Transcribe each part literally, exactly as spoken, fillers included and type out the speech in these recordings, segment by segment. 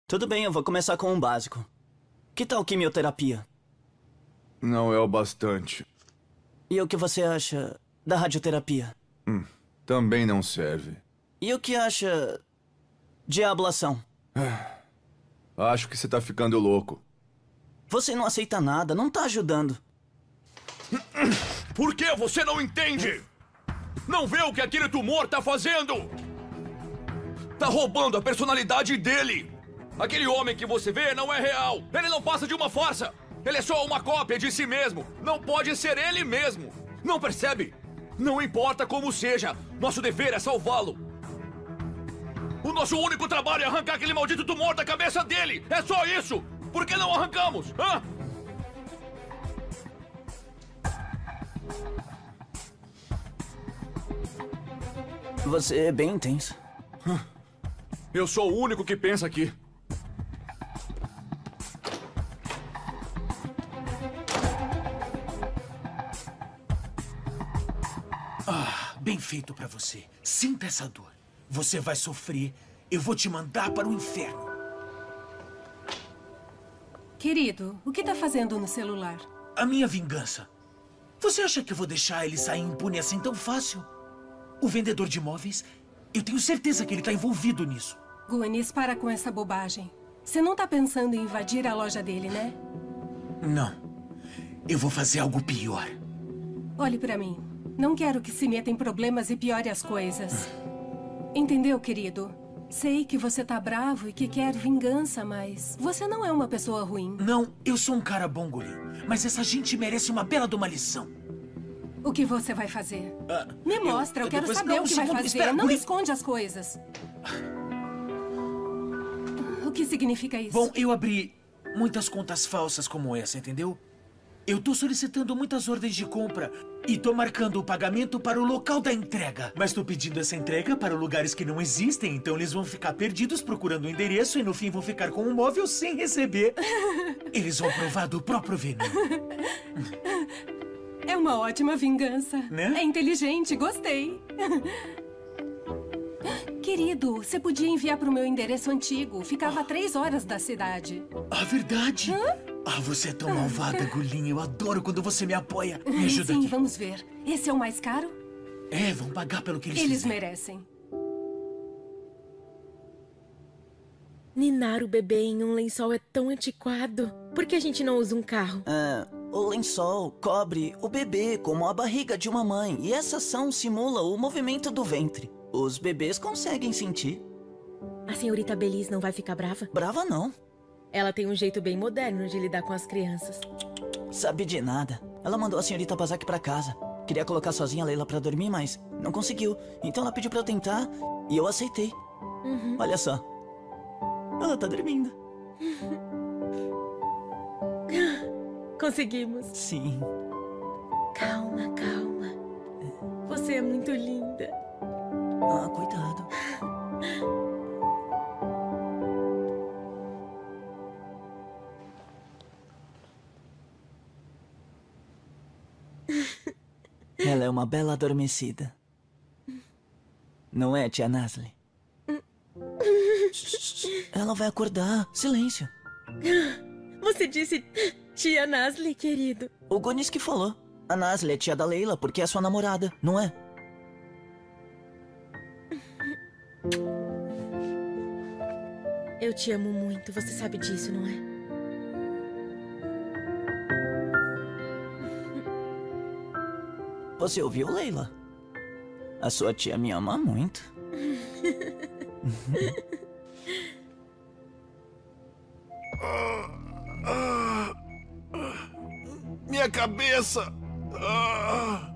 Tudo bem, eu vou começar com um básico. Que tal quimioterapia? Não é o bastante. E o que você acha da radioterapia? Hum, também não serve. E o que acha de ablação? Acho que você tá ficando louco. Você não aceita nada, não tá ajudando. Por que você não entende? Não vê o que aquele tumor tá fazendo? Tá roubando a personalidade dele. Aquele homem que você vê não é real. Ele não passa de uma farsa. Ele é só uma cópia de si mesmo. Não pode ser ele mesmo. Não percebe? Não importa como seja, nosso dever é salvá-lo. O nosso único trabalho é arrancar aquele maldito tumor da cabeça dele. É só isso. Por que não arrancamos? Hã? Você é bem intenso. Eu sou o único que pensa aqui. Ah, bem feito pra você. Sinta essa dor. Você vai sofrer. Eu vou te mandar para o inferno. Querido, o que tá fazendo no celular? A minha vingança. Você acha que eu vou deixar ele sair impune assim tão fácil? O vendedor de imóveis, eu tenho certeza que ele tá envolvido nisso. Guanis, para com essa bobagem. Você não tá pensando em invadir a loja dele, né? Não. Eu vou fazer algo pior. Olhe pra mim. Não quero que se meta em problemas e piore as coisas. Entendeu, querido? Sei que você tá bravo e que quer vingança, mas você não é uma pessoa ruim. Não, eu sou um cara bom, Guri. Mas essa gente merece uma bela de uma lição. O que você vai fazer? Uh, Me mostra, eu, eu quero depois... saber não, o que um vai segundo, fazer. espera, não Guri. esconde as coisas. O que significa isso? Bom, eu abri muitas contas falsas como essa, entendeu? Eu tô solicitando muitas ordens de compra e tô marcando o pagamento para o local da entrega. Mas tô pedindo essa entrega para lugares que não existem, então eles vão ficar perdidos procurando o endereço e no fim vão ficar com um móvel sem receber. Eles vão provar do próprio veneno. É uma ótima vingança. Né? É inteligente, gostei. Querido, você podia enviar para o meu endereço antigo. Ficava a três horas da cidade. Ah, verdade? Hã? Ah, você é tão malvada, Gulinha. Eu adoro quando você me apoia. Me ajuda Sim, aqui. vamos ver. Esse é o mais caro? É, vão pagar pelo que eles Eles fizeram. merecem. Ninar o bebê em um lençol é tão antiquado. Por que a gente não usa um carro? É, o lençol cobre o bebê como a barriga de uma mãe. E essa ação simula o movimento do ventre. Os bebês conseguem sentir. A senhorita Belize não vai ficar brava? Brava não. Ela tem um jeito bem moderno de lidar com as crianças. Sabe de nada. Ela mandou a senhorita Bazak pra casa. Queria colocar sozinha a Leila pra dormir, mas não conseguiu. Então ela pediu pra eu tentar e eu aceitei. Uhum. Olha só. Ela tá dormindo. Conseguimos. Sim. Calma, calma. Você é muito linda. Ah, cuidado. Ela é uma bela adormecida. Não é, tia Nasli? Ela vai acordar. Silêncio. Você disse tia Nasli, querido. O Gunis que falou. A Nasli é tia da Leila porque é sua namorada, não é? Eu te amo muito, você sabe disso, não é? Você ouviu, Leila? A sua tia me ama muito. Ah, ah, minha cabeça! Ah,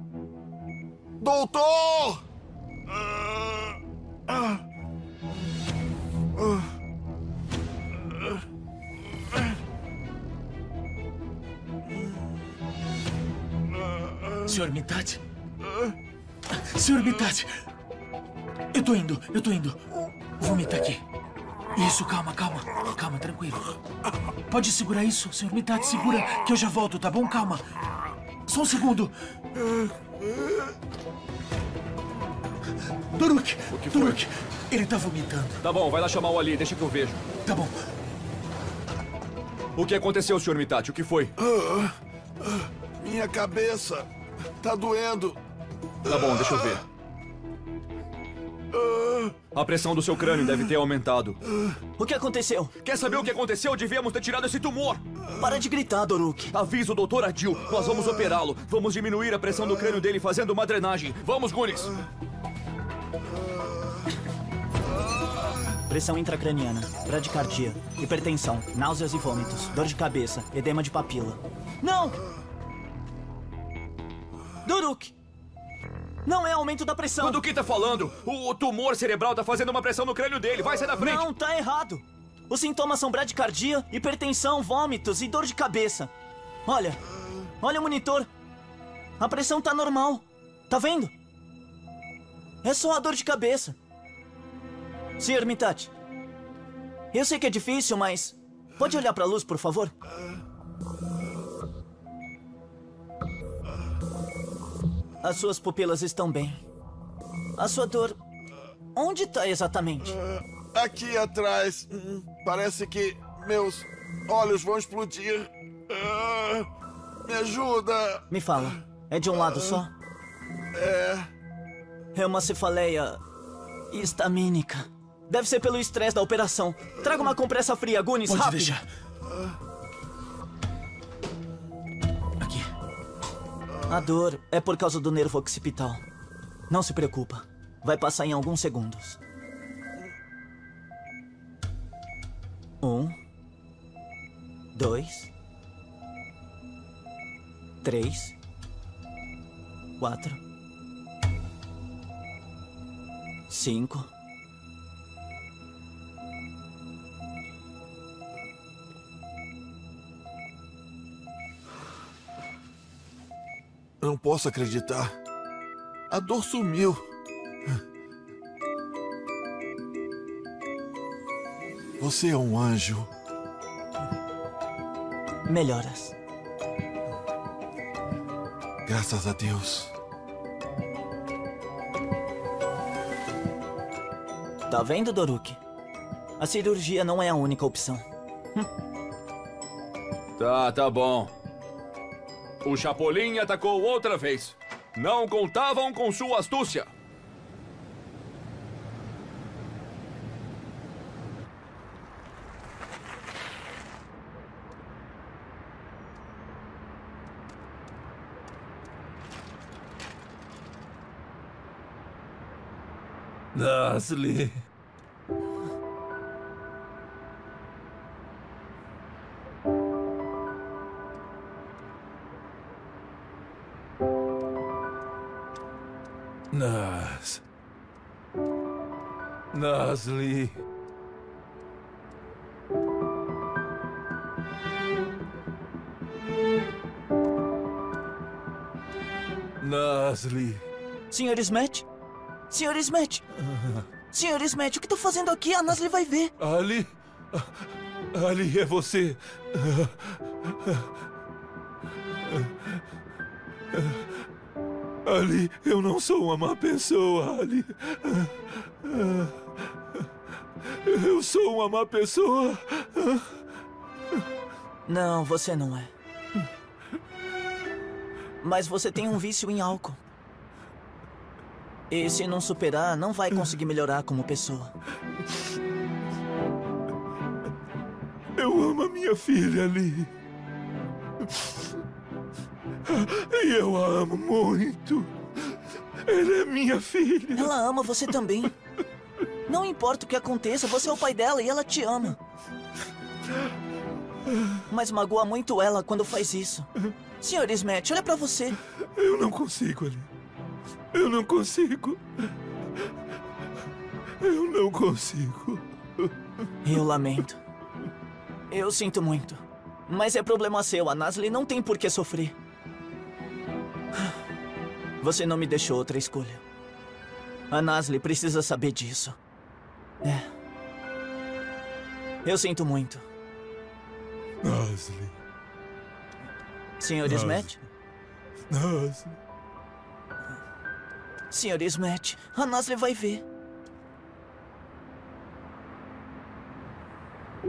doutor! Ah, ah, ah, Senhor Mitad? Senhor Mitad! Eu tô indo, eu tô indo. Vomita aqui. Isso, calma, calma. Calma, tranquilo. Pode segurar isso, senhor Mitad, segura, que eu já volto, tá bom? Calma. Só um segundo. Turuk! O que foi? Turuk! Ele tá vomitando. Tá bom, vai lá chamar o Ali, deixa que eu vejo. Tá bom. O que aconteceu, senhor Mitachi? O que foi? Ah, ah, minha cabeça tá doendo. Tá bom, deixa eu ver. A pressão do seu crânio deve ter aumentado. O que aconteceu? Quer saber o que aconteceu? Devíamos ter tirado esse tumor. Para de gritar, Doruk. Avisa o doutor Adil. Nós vamos operá-lo. Vamos diminuir a pressão do crânio dele fazendo uma drenagem. Vamos, Gunis. Pressão intracraniana, bradicardia, hipertensão, náuseas e vômitos, dor de cabeça, edema de papila. Não! Doruk! Não é aumento da pressão! Do que tá falando? O tumor cerebral tá fazendo uma pressão no crânio dele. Vai sair da frente! Não, tá errado! Os sintomas são bradicardia, hipertensão, vômitos e dor de cabeça. Olha, olha o monitor. A pressão tá normal. Tá vendo? É só a dor de cabeça. senhor Mitachi, eu sei que é difícil, mas pode olhar pra luz, por favor? As suas pupilas estão bem. A sua dor... Onde está exatamente? Uh, aqui atrás. Hum, parece que meus olhos vão explodir. Uh, me ajuda. Me fala. É de um lado só? É. É uma cefaleia histamínica. Deve ser pelo estresse da operação. Traga uma compressa fria, Gunis, Pode rápido. deixar. Aqui. A dor é por causa do nervo occipital. Não se preocupa. Vai passar em alguns segundos. Um. Dois. Três. Quatro. Cinco. Não posso acreditar. A dor sumiu. Você é um anjo. Melhoras. Graças a Deus. Tá vendo, Doruk? A cirurgia não é a única opção. Tá, tá bom. O Chapolin atacou outra vez. Não contavam com sua astúcia. Nasli. Nas. Nasli. Nasli. senhor Smet? senhor Smet? senhor Smet, o que tá fazendo aqui? A Nasli vai ver. Ali. Ali é você. Ali, eu não sou uma má pessoa, Ali. Eu sou uma má pessoa. Não, você não é. Mas você tem um vício em álcool. E se não superar, não vai conseguir melhorar como pessoa. Eu amo a minha filha, Ali. E eu a amo muito. Ela é minha filha. Ela ama você também. Não importa o que aconteça, você é o pai dela e ela te ama. Mas magoa muito ela quando faz isso. senhor Smet, olha pra você. Eu não consigo, Ali. Eu não consigo. Eu não consigo. Eu lamento. Eu sinto muito. Mas é problema seu. A Nasli não tem por que sofrer. Você não me deixou outra escolha. A Nasli precisa saber disso. É. Eu sinto muito. Nasli. senhor Smet? Nasli. senhor Smet, a Nasli vai ver.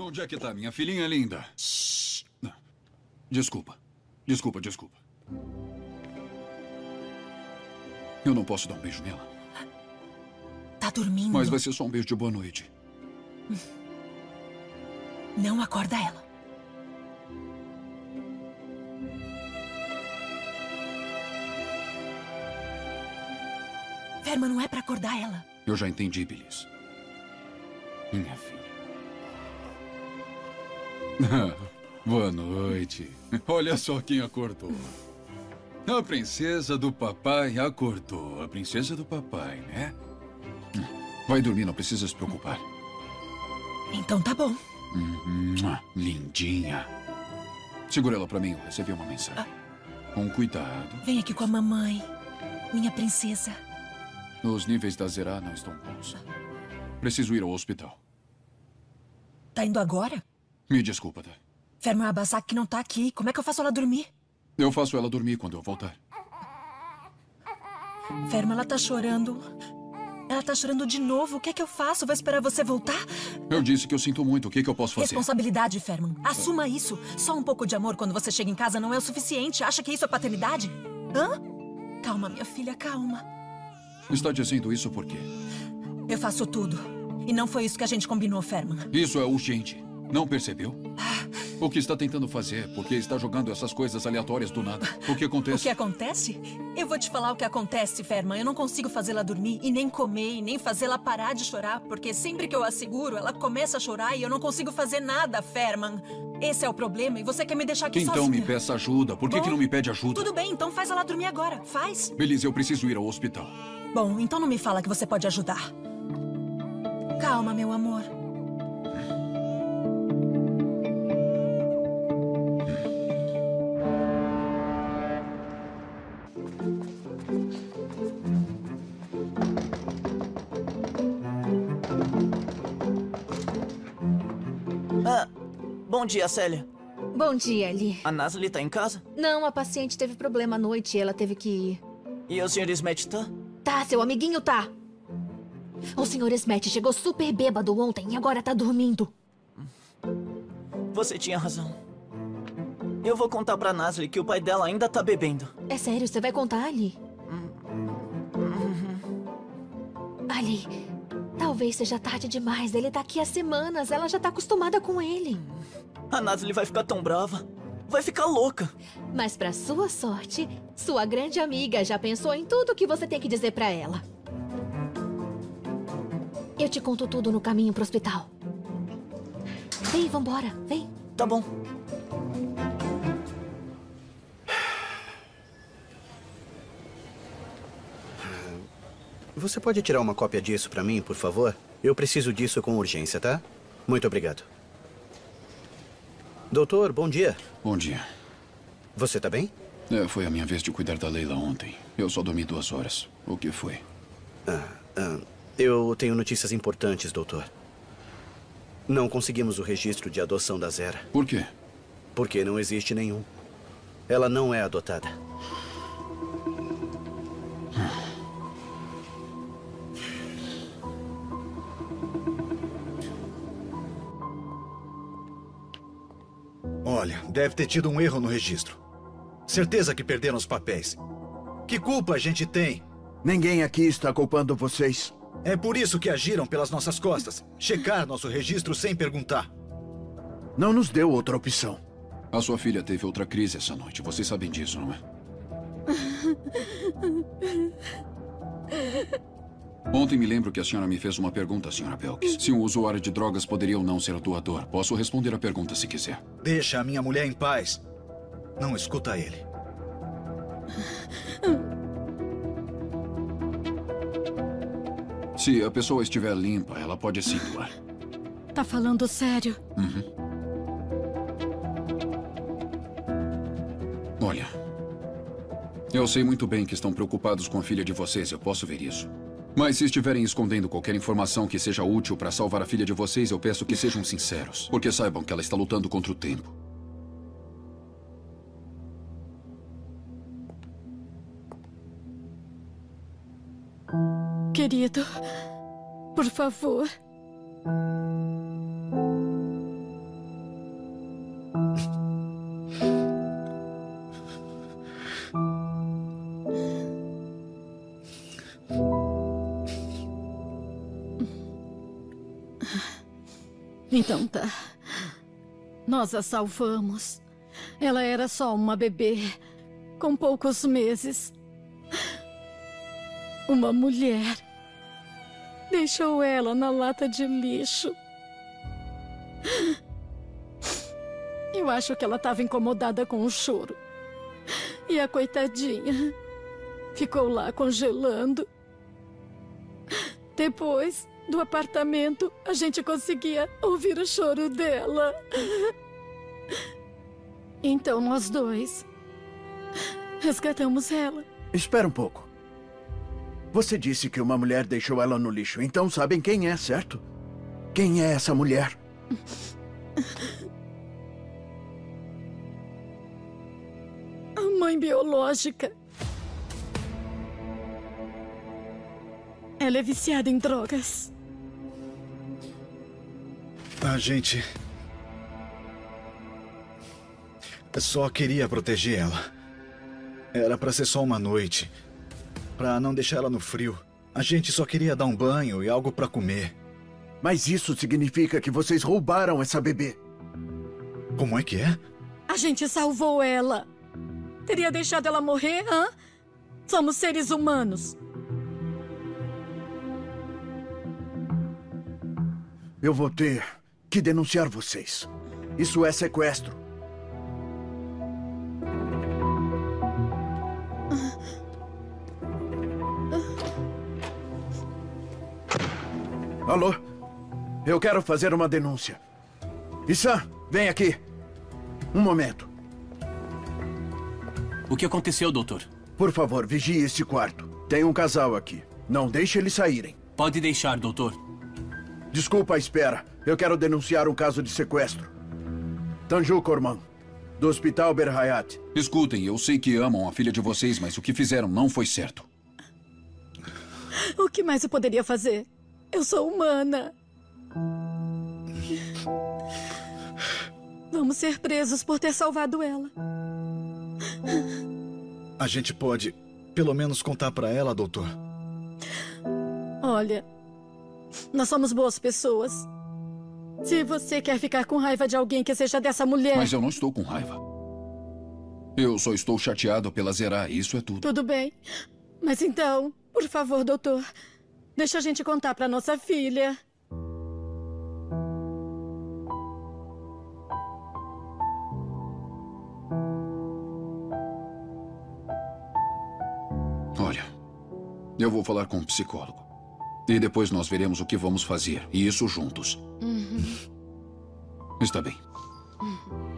Onde é que tá minha filhinha linda? Shhh. Desculpa. Desculpa, desculpa. Eu não posso dar um beijo nela. Tá dormindo. Mas vai ser só um beijo de boa noite. Não acorda ela. Ferman, não é pra acordar ela. Eu já entendi, Belize. Minha filha. Boa noite. Olha só quem acordou. A princesa do papai acordou. A princesa do papai, né? Vai dormir, não precisa se preocupar. Então tá bom. Hum, lindinha. Segura ela pra mim, eu recebi uma mensagem. Ah. Com cuidado. Vem aqui com a mamãe, minha princesa. Os níveis da Zera não estão bons. Preciso ir ao hospital. Tá indo agora? Me desculpa, tá? Ferman Abasaki não tá aqui. Como é que eu faço ela dormir? Eu faço ela dormir quando eu voltar. Ferman, ela tá chorando. Ela tá chorando de novo. O que é que eu faço? Vou esperar você voltar? Eu disse que eu sinto muito. O que é que eu posso fazer? Responsabilidade, Ferman. Assuma isso. Só um pouco de amor quando você chega em casa não é o suficiente. Acha que isso é paternidade? Hã? Calma, minha filha, calma. Está dizendo isso por quê? Eu faço tudo. E não foi isso que a gente combinou, Ferman. Isso é urgente. Não percebeu? O que está tentando fazer? Porque está jogando essas coisas aleatórias do nada. O que acontece? O que acontece? Eu vou te falar o que acontece, Ferman. Eu não consigo fazê-la dormir e nem comer e nem fazê-la parar de chorar, porque sempre que eu a seguro, ela começa a chorar e eu não consigo fazer nada, Ferman. Esse é o problema e você quer me deixar aqui então sozinha. Então me peça ajuda. Por que, Bom, que não me pede ajuda? Tudo bem, então faz ela dormir agora. Faz. Belize, eu preciso ir ao hospital. Bom, então não me fala que você pode ajudar. Calma, meu amor. Ah, bom dia, Célia. Bom dia, Lee. A Nasli tá em casa? Não, a paciente teve problema à noite e ela teve que ir. E o senhor Smet tá? Tá, seu amiguinho tá. O senhor Smet chegou super bêbado ontem e agora tá dormindo. Você tinha razão. Eu vou contar pra Nasli que o pai dela ainda tá bebendo. É sério, você vai contar, Ali? Ali, talvez seja tarde demais. Ele tá aqui há semanas. Ela já tá acostumada com ele. A Nasli vai ficar tão brava. Vai ficar louca. Mas pra sua sorte, sua grande amiga já pensou em tudo que você tem que dizer pra ela. Eu te conto tudo no caminho pro hospital. Vem, vambora, vem. Tá bom. Você pode tirar uma cópia disso pra mim, por favor? Eu preciso disso com urgência, tá? Muito obrigado. Doutor, bom dia. Bom dia. Você tá bem? É, foi a minha vez de cuidar da Leila ontem. Eu só dormi duas horas. O que foi? Ah, ah, eu tenho notícias importantes, doutor. Não conseguimos o registro de adoção da Zera. Por quê? Porque não existe nenhum. Ela não é adotada. Olha, deve ter tido um erro no registro. Certeza que perderam os papéis. Que culpa a gente tem? Ninguém aqui está culpando vocês. É por isso que agiram pelas nossas costas. Checar nosso registro sem perguntar. Não nos deu outra opção. A sua filha teve outra crise essa noite. Vocês sabem disso, não é? Ontem me lembro que a senhora me fez uma pergunta, senhora Belkis. Se um usuário de drogas poderia ou não ser doador. Posso responder a pergunta se quiser. Deixa a minha mulher em paz. Não escuta ele. Se a pessoa estiver limpa, ela pode sim doar. Tá falando sério? Uhum. Olha, eu sei muito bem que estão preocupados com a filha de vocês. Eu posso ver isso. Mas se estiverem escondendo qualquer informação que seja útil para salvar a filha de vocês, eu peço que sejam sinceros. Porque saibam que ela está lutando contra o tempo. Querido, por favor. Então tá. Nós a salvamos. Ela era só uma bebê, com poucos meses. Uma mulher deixou ela na lata de lixo. Eu acho que ela estava incomodada com o choro. E a coitadinha ficou lá congelando. Depois, do apartamento, a gente conseguia ouvir o choro dela. Então nós dois resgatamos ela. Espera um pouco. Você disse que uma mulher deixou ela no lixo, então sabem quem é, certo? Quem é essa mulher? A mãe biológica. Ela é viciada em drogas. A gente só queria proteger ela. Era pra ser só uma noite. Pra não deixar ela no frio. A gente só queria dar um banho e algo pra comer. Mas isso significa que vocês roubaram essa bebê. Como é que é? A gente salvou ela. Teria deixado ela morrer, hã? Somos seres humanos. Eu vou ter que denunciar vocês. Isso é sequestro. Alô? Eu quero fazer uma denúncia. Issa, vem aqui. Um momento. O que aconteceu, doutor? Por favor, vigie este quarto. Tem um casal aqui. Não deixe eles saírem. Pode deixar, doutor. Desculpa a espera. Eu quero denunciar um caso de sequestro. Tanju Korman, do Hospital Berhayat. Escutem, eu sei que amam a filha de vocês, mas o que fizeram não foi certo. O que mais eu poderia fazer? Eu sou humana. Vamos ser presos por ter salvado ela. A gente pode, pelo menos, contar pra ela, doutor. Olha, nós somos boas pessoas. Se você quer ficar com raiva de alguém que seja dessa mulher... Mas eu não estou com raiva. Eu só estou chateado pela Zerá, isso é tudo. Tudo bem. Mas então, por favor, doutor, deixa a gente contar pra nossa filha. Olha, eu vou falar com um psicólogo. E depois nós veremos o que vamos fazer. E isso juntos. Uhum. Está bem. Uhum.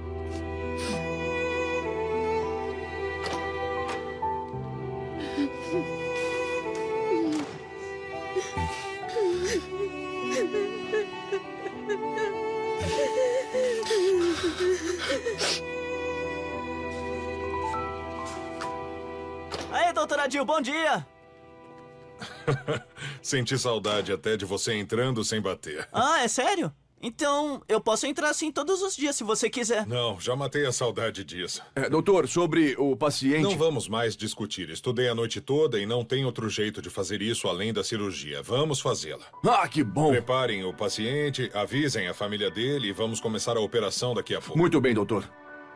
Aê, doutora Jill, bom dia! Senti saudade até de você entrando sem bater. Ah, é sério? Então, eu posso entrar assim todos os dias, se você quiser. Não, já matei a saudade disso. É, doutor, sobre o paciente... Não vamos mais discutir. Estudei a noite toda e não tem outro jeito de fazer isso além da cirurgia. Vamos fazê-la. Ah, que bom! Preparem o paciente, avisem a família dele e vamos começar a operação daqui a pouco. Muito bem, doutor.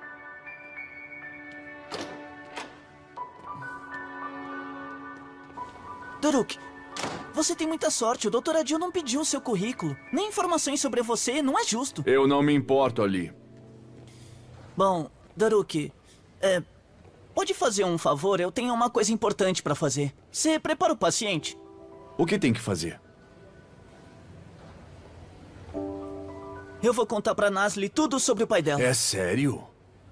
Daruk, você tem muita sorte. O doutor Adil não pediu o seu currículo. Nem informações sobre você. Não é justo. Eu não me importo, Ali. Bom, Daruk, é, pode fazer um favor? Eu tenho uma coisa importante pra fazer. Você prepara o paciente? O que tem que fazer? Eu vou contar pra Nasli tudo sobre o pai dela. É sério?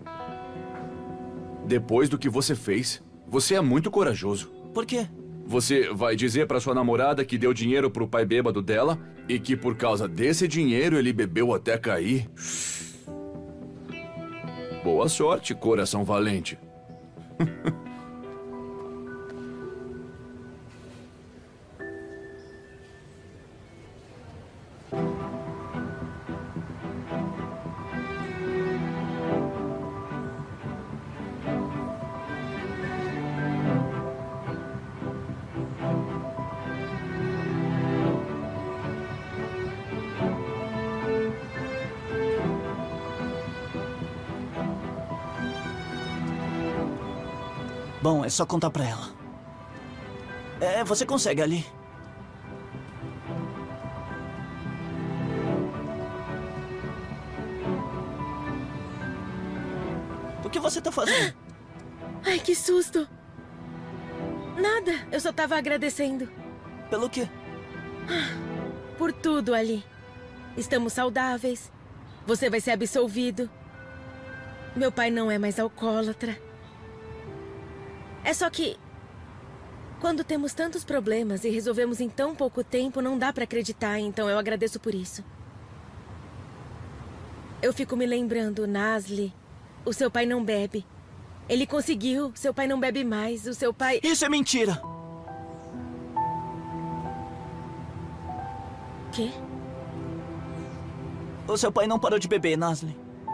Depois do que você fez, você é muito corajoso. Por quê? Você vai dizer pra sua namorada que deu dinheiro pro pai bêbado dela e que por causa desse dinheiro ele bebeu até cair? Boa sorte, coração valente. Bom, é só contar pra ela. É, você consegue, Ali. O que você tá fazendo? Ai, que susto. Nada, eu só tava agradecendo. Pelo quê? Por tudo, Ali. Estamos saudáveis. Você vai ser absolvido. Meu pai não é mais alcoólatra. É só que... quando temos tantos problemas e resolvemos em tão pouco tempo, não dá pra acreditar, então eu agradeço por isso. Eu fico me lembrando, Nasli, o seu pai não bebe. Ele conseguiu, seu pai não bebe mais, o seu pai... Isso é mentira! Quê? O seu pai não parou de beber, Nasli.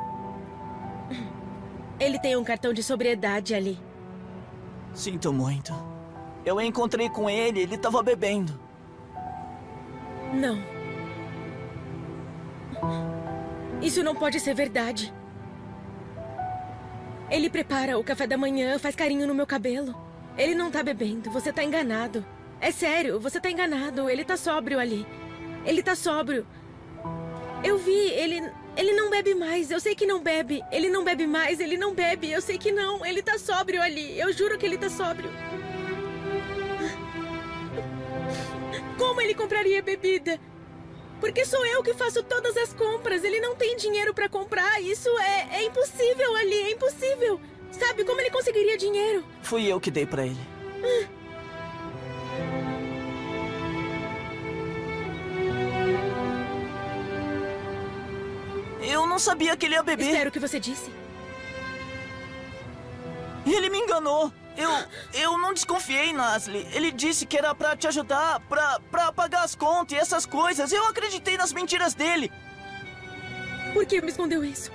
Ele tem um cartão de sobriedade, Ali. Sinto muito. Eu encontrei com ele, ele estava bebendo. Não. Isso não pode ser verdade. Ele prepara o café da manhã, faz carinho no meu cabelo. Ele não tá bebendo, você tá enganado. É sério, você tá enganado. Ele tá sóbrio, Ali. Ele tá sóbrio. Eu vi, ele... Ele não bebe mais, eu sei que não bebe. Ele não bebe mais, ele não bebe. Eu sei que não, ele tá sóbrio, Ali. Eu juro que ele tá sóbrio. Como ele compraria bebida? Porque sou eu que faço todas as compras. Ele não tem dinheiro pra comprar. Isso é, é impossível, Ali, é impossível. Sabe, como ele conseguiria dinheiro? Fui eu que dei pra ele. Eu não sabia que ele ia beber. Espero que você disse. Ele me enganou. Eu, eu não desconfiei, Nasli. Ele disse que era pra te ajudar, pra, pra pagar as contas e essas coisas. Eu acreditei nas mentiras dele. Por que me escondeu isso?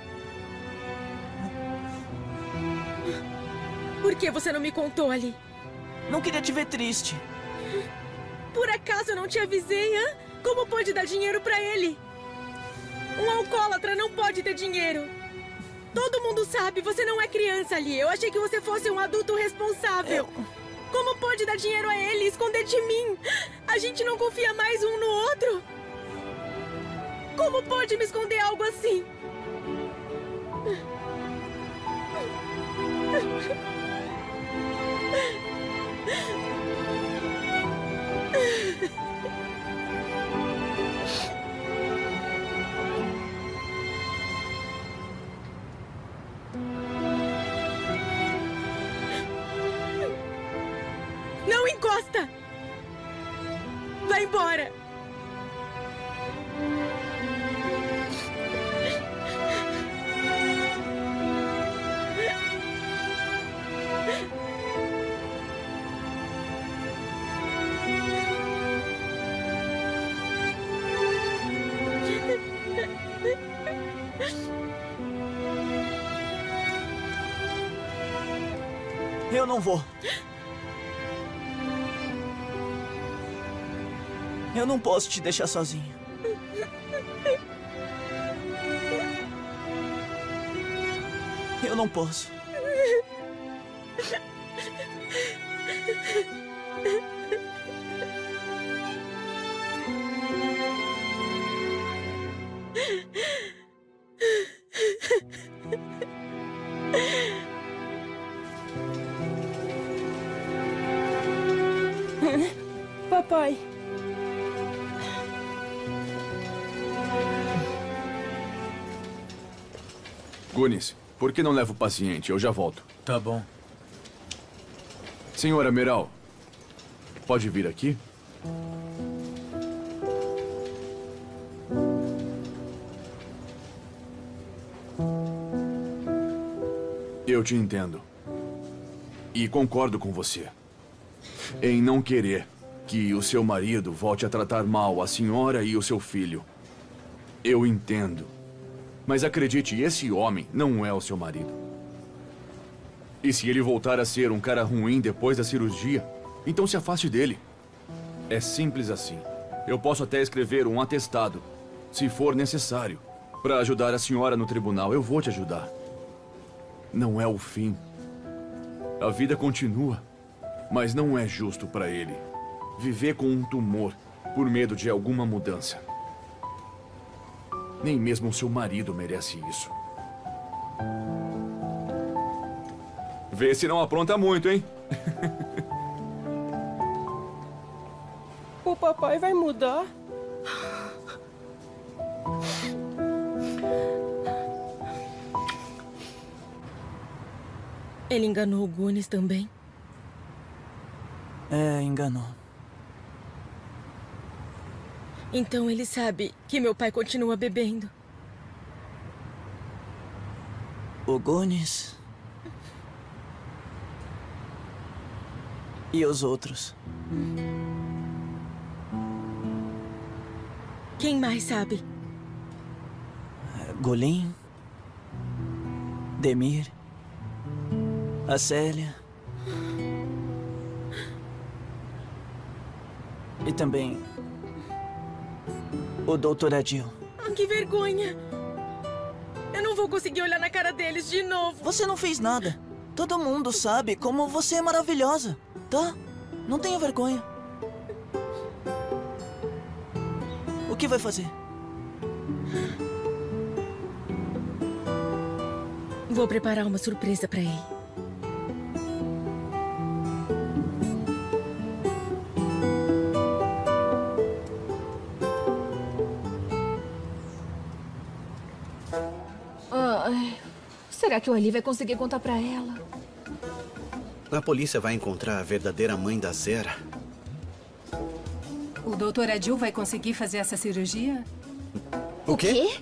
Por que você não me contou, Ali? Não queria te ver triste. Por acaso eu não te avisei, hã? Como pode dar dinheiro pra ele? Um alcoólatra não pode ter dinheiro. Todo mundo sabe, você não é criança, Ali. Eu achei que você fosse um adulto responsável. Eu... Como pode dar dinheiro a ele e esconder de mim? A gente não confia mais um no outro? Como pode me esconder algo assim? Não encosta! Vai embora! Eu não vou. Eu não posso te deixar sozinho. Eu não posso. Papai. Gunis, por que não leva o paciente? Eu já volto. Tá bom. Senhora Meral, pode vir aqui? Eu te entendo. E concordo com você. Em não querer que o seu marido volte a tratar mal a senhora e o seu filho. Eu entendo. Mas acredite, esse homem não é o seu marido. E se ele voltar a ser um cara ruim depois da cirurgia, então se afaste dele. É simples assim. Eu posso até escrever um atestado, se for necessário, para ajudar a senhora no tribunal. Eu vou te ajudar. Não é o fim. A vida continua, mas não é justo para ele viver com um tumor por medo de alguma mudança. Nem mesmo seu marido merece isso. Vê se não apronta muito, hein? O papai vai mudar? Ele enganou o Gunis também? É, enganou. Então ele sabe que meu pai continua bebendo. O Gunis. E os outros? Quem mais sabe? Golim. Demir. A Célia. E também o doutor Adil. Ah, que vergonha! Eu não vou conseguir olhar na cara deles de novo. Você não fez nada. Todo mundo sabe como você é maravilhosa, tá? Não tenha vergonha. O que vai fazer? Vou preparar uma surpresa pra ele. Ai, será que o Ali vai conseguir contar pra ela? A polícia vai encontrar a verdadeira mãe da Zera. O doutor Adil vai conseguir fazer essa cirurgia? O quê?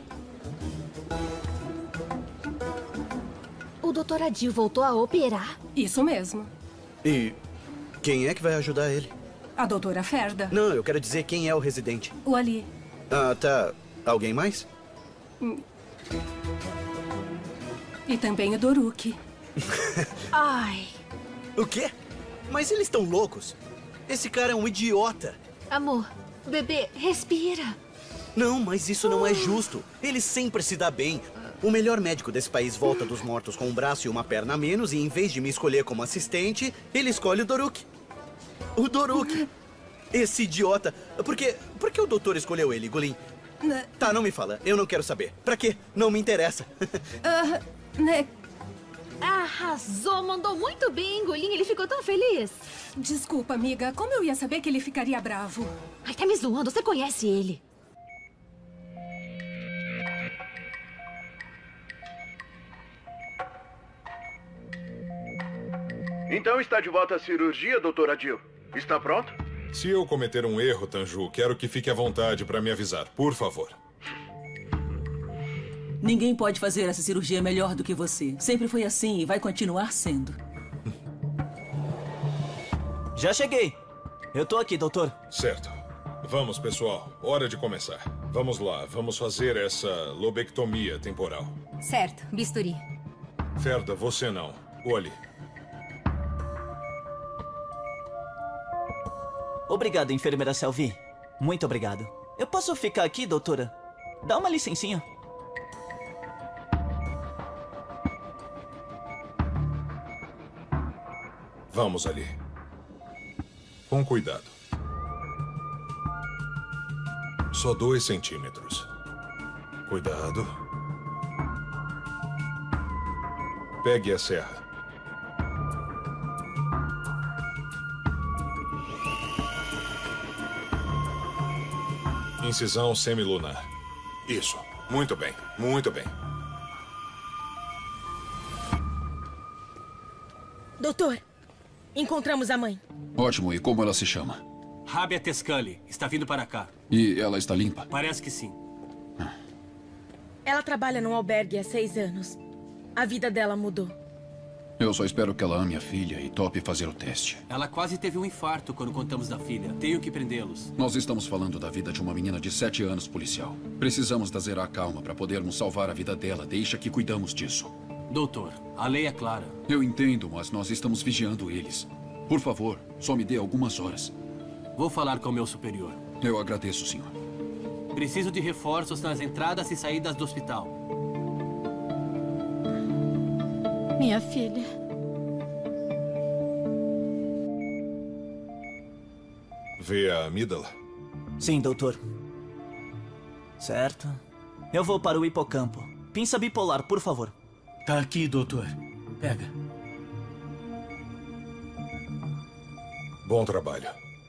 O doutor Adil voltou a operar? Isso mesmo. E quem é que vai ajudar ele? A doutora Ferda. Não, eu quero dizer quem é o residente. O Ali. Ah, tá. Alguém mais? E também o Doruk. Ai. O quê? Mas eles estão loucos. Esse cara é um idiota. Amor, bebê, respira. Não, mas isso não é justo. Ele sempre se dá bem. O melhor médico desse país volta dos mortos com um braço e uma perna a menos e em vez de me escolher como assistente, ele escolhe o Doruk. O Doruk. Esse idiota. Por que, por que o doutor escolheu ele, Golim? Tá, não me fala. Eu não quero saber. Pra quê? Não me interessa. uh, né? Arrasou, mandou muito bem, Golim. Ele ficou tão feliz. Desculpa, amiga. Como eu ia saber que ele ficaria bravo? Ai, tá me zoando. Você conhece ele. Então está de volta à cirurgia, doutor Adil. Está pronto? Se eu cometer um erro, Tanju, quero que fique à vontade para me avisar, por favor. Ninguém pode fazer essa cirurgia melhor do que você. Sempre foi assim e vai continuar sendo. Já cheguei. Eu tô aqui, doutor. Certo. Vamos, pessoal. Hora de começar. Vamos lá. Vamos fazer essa lobectomia temporal. Certo. Bisturi. Ferda, você não. Olhe. Obrigado, enfermeira Selvi. Muito obrigado. Eu posso ficar aqui, doutora? Dá uma licencinha. Vamos ali. Com cuidado. Só dois centímetros. Cuidado. Pegue a serra. Incisão semilunar. Isso. Muito bem. Muito bem. Doutor, encontramos a mãe. Ótimo. E como ela se chama? Rabia Tescali. Está vindo para cá. E ela está limpa? Parece que sim. Ela trabalha num albergue há seis anos. A vida dela mudou. Eu só espero que ela ame a filha e tope fazer o teste. Ela quase teve um infarto quando contamos da filha. Tenho que prendê-los. Nós estamos falando da vida de uma menina de sete anos, policial. Precisamos da Zera calma para podermos salvar a vida dela. Deixa que cuidamos disso. Doutor, a lei é clara. Eu entendo, mas nós estamos vigiando eles. Por favor, só me dê algumas horas. Vou falar com o meu superior. Eu agradeço, senhor. Preciso de reforços nas entradas e saídas do hospital. Minha filha. Vê a amígdala? Sim, doutor. Certo. Eu vou para o hipocampo. Pinça bipolar, por favor. Tá aqui, doutor. Pega. Bom trabalho.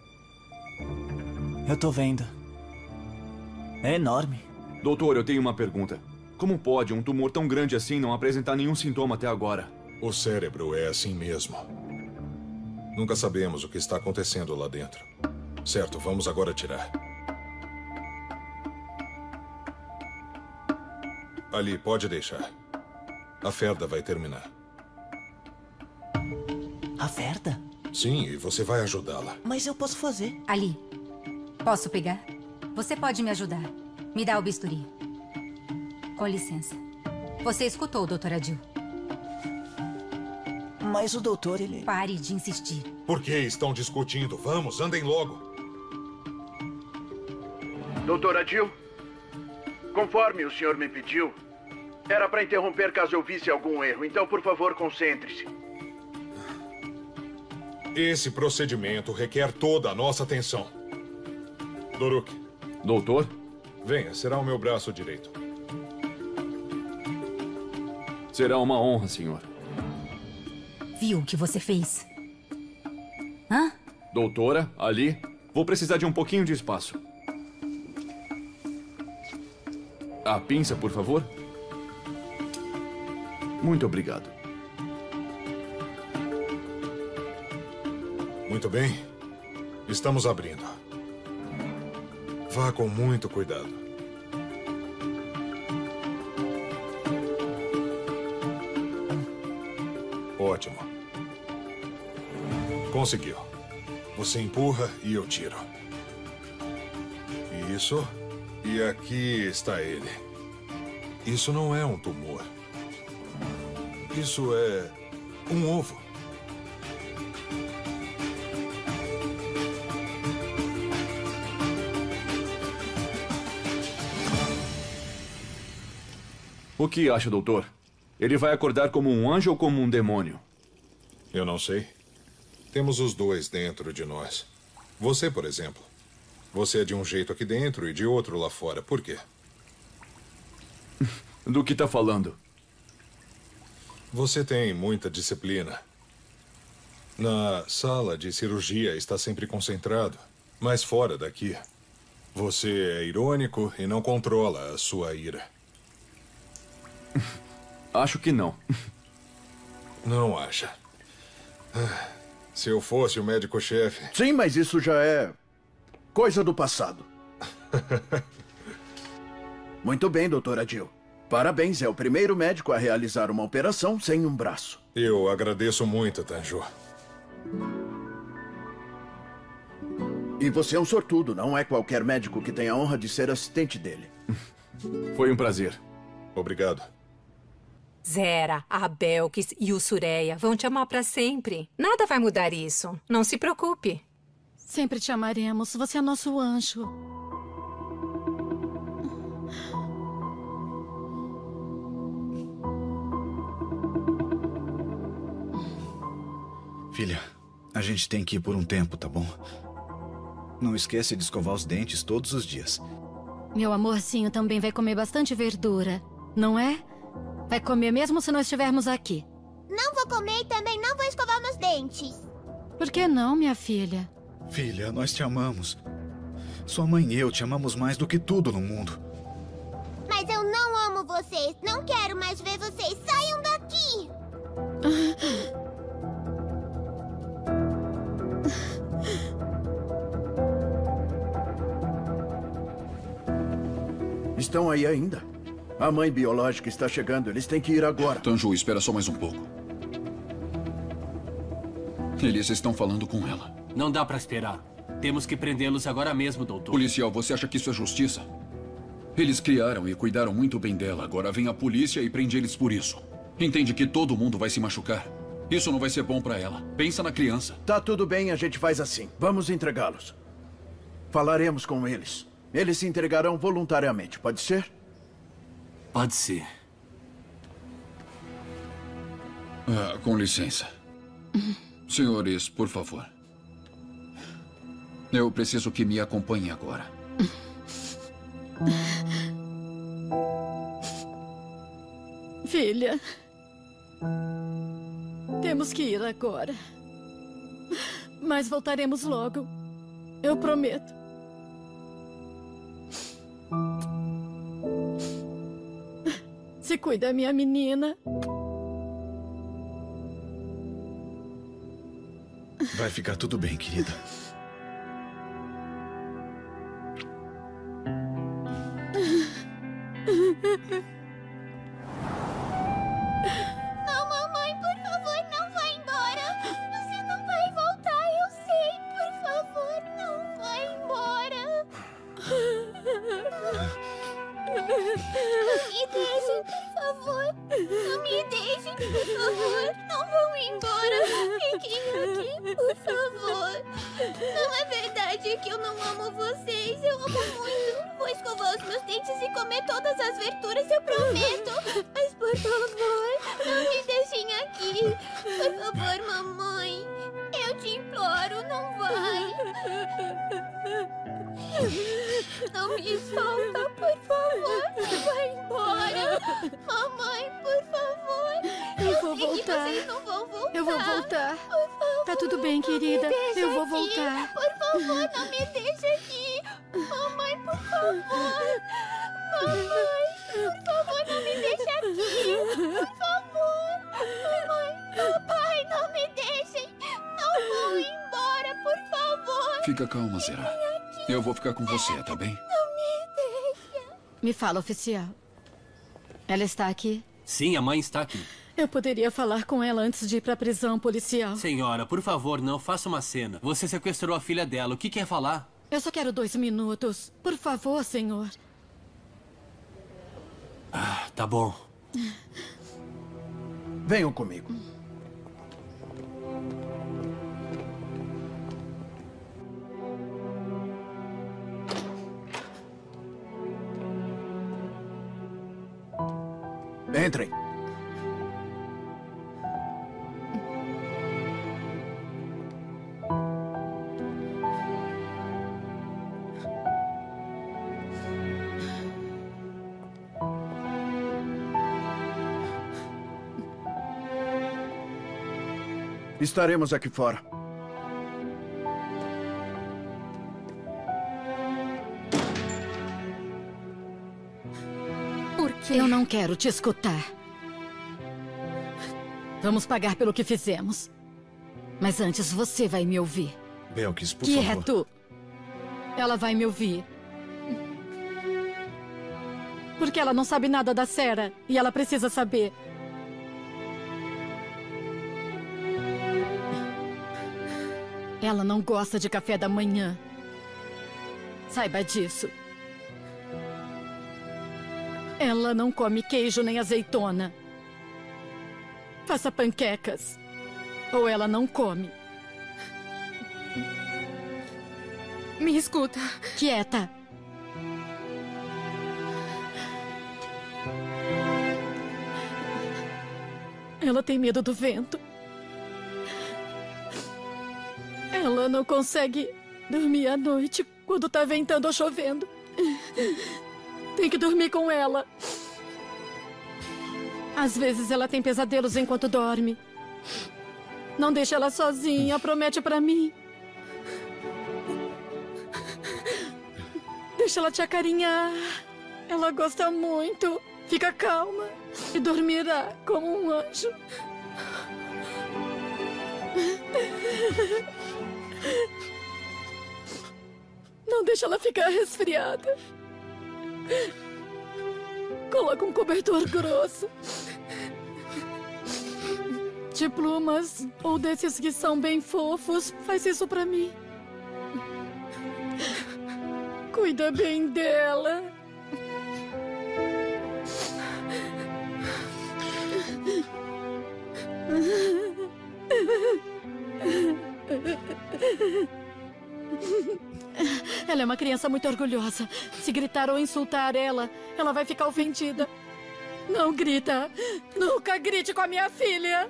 Eu tô vendo. É enorme. Doutor, eu tenho uma pergunta. Como pode um tumor tão grande assim não apresentar nenhum sintoma até agora? O cérebro é assim mesmo. Nunca sabemos o que está acontecendo lá dentro. Certo, vamos agora tirar. Ali, pode deixar. A Ferda vai terminar. A Ferda? Sim, e você vai ajudá-la. Mas eu posso fazer. Ali, posso pegar? Você pode me ajudar. Me dá o bisturi. Com licença. Você escutou, doutora Jill? Mas o doutor, ele... Pare de insistir. Por que estão discutindo? Vamos, andem logo. Doutora Jill, conforme o senhor me pediu, era para interromper caso eu visse algum erro. Então, por favor, concentre-se. Esse procedimento requer toda a nossa atenção. Doruk. Doutor? Venha, será o meu braço direito. Será uma honra, senhor. Viu o que você fez? Hã? Doutora, ali, vou precisar de um pouquinho de espaço. A pinça, por favor. Muito obrigado. Muito bem. Estamos abrindo. Vá com muito cuidado. Ótimo. Conseguiu. Você empurra e eu tiro. Isso. E aqui está ele. Isso não é um tumor. Isso é um ovo. O que acha, doutor? Ele vai acordar como um anjo ou como um demônio? Eu não sei. Temos os dois dentro de nós. Você, por exemplo. Você é de um jeito aqui dentro e de outro lá fora. Por quê? Do que está falando? Você tem muita disciplina. Na sala de cirurgia está sempre concentrado. Mas fora daqui, você é irônico e não controla a sua ira. Acho que não. Não acha? Se eu fosse o médico-chefe... Sim, mas isso já é coisa do passado. Muito bem, doutora Jill. Parabéns, é o primeiro médico a realizar uma operação sem um braço. Eu agradeço muito, Tanjo. E você é um sortudo, não é qualquer médico que tem a honra de ser assistente dele. Foi um prazer. Obrigado. Zera, a Belkis e o Sureia vão te amar pra sempre. Nada vai mudar isso. Não se preocupe. Sempre te amaremos. Você é nosso anjo. Filha, a gente tem que ir por um tempo, tá bom? Não esquece de escovar os dentes todos os dias. Meu amorzinho também vai comer bastante verdura, não é? Vai comer mesmo se nós estivermos aqui. Não vou comer e também não vou escovar meus dentes. Por que não, minha filha? Filha, nós te amamos. Sua mãe e eu te amamos mais do que tudo no mundo. Mas eu não amo vocês. Não quero mais ver vocês. Saiam daqui! Estão aí ainda? A mãe biológica está chegando. Eles têm que ir agora. Tanju, espera só mais um pouco. Eles estão falando com ela. Não dá pra esperar. Temos que prendê-los agora mesmo, doutor. Policial, você acha que isso é justiça? Eles criaram e cuidaram muito bem dela. Agora vem a polícia e prende eles por isso. Entende que todo mundo vai se machucar. Isso não vai ser bom pra ela. Pensa na criança. Tá tudo bem, a gente faz assim. Vamos entregá-los. Falaremos com eles. Eles se entregarão voluntariamente, pode ser? Pode ser. Ah, com licença. Senhores, por favor. Eu preciso que me acompanhe agora. Filha, temos que ir agora. Mas voltaremos logo. Eu prometo. Se cuida, minha menina. Vai ficar tudo bem, querida. Não, mamãe, por favor, não vá embora. Você não vai voltar, eu sei. Por favor, não vá embora. Não me deixem, por favor. Não me deixem, por favor. Não vão embora. Fiquem aqui, por favor. Não é verdade que eu não amo vocês. Eu amo muito. Vou escovar os meus dentes e comer todas as verduras, eu prometo. Mas, por favor, não me deixem aqui. Por favor, mamãe. Eu te imploro, não vai. Não me solta, por favor. Não vai embora. Mamãe, por favor. Eu, eu vou sei voltar. Que vocês não vão voltar. Eu vou voltar. Por favor. Tá tudo bem, querida. Eu vou voltar. Aqui. Por favor, não me deixe aqui. Mamãe, por favor. Mamãe, por favor, não me deixe aqui. Por favor. Mamãe, papai, não me deixem. Não vão embora, por favor. Fica calma, Zera. Eu vou ficar com você, tá bem? Não me deixa. Me fala, oficial. Ela está aqui? Sim, a mãe está aqui. Eu poderia falar com ela antes de ir para a prisão policial. Senhora, por favor, não faça uma cena. Você sequestrou a filha dela. O que quer falar? Eu só quero dois minutos. Por favor, senhor. Ah, tá bom. Venham comigo. Entrem. Estaremos aqui fora. Por quê? Eu não quero te escutar. Vamos pagar pelo que fizemos. Mas antes você vai me ouvir. Belkis, por Quieto. favor. Quieto. Ela vai me ouvir. Porque ela não sabe nada da Sarah e ela precisa saber. Ela não gosta de café da manhã. Saiba disso. Ela não come queijo nem azeitona. Faça panquecas. Ou ela não come. Me escuta. Quieta. Ela tem medo do vento. Ela não consegue dormir à noite quando tá ventando ou chovendo. Tem que dormir com ela. Às vezes ela tem pesadelos enquanto dorme. Não deixa ela sozinha, promete pra mim. Deixa ela te acarinhar. Ela gosta muito. Fica calma e dormirá como um anjo. Não deixa ela ficar resfriada. Coloca um cobertor grosso. De plumas ou desses que são bem fofos. Faz isso pra mim. Cuida bem dela. Ela é uma criança muito orgulhosa. Se gritar ou insultar ela, ela vai ficar ofendida. Não grita. Nunca grite com a minha filha.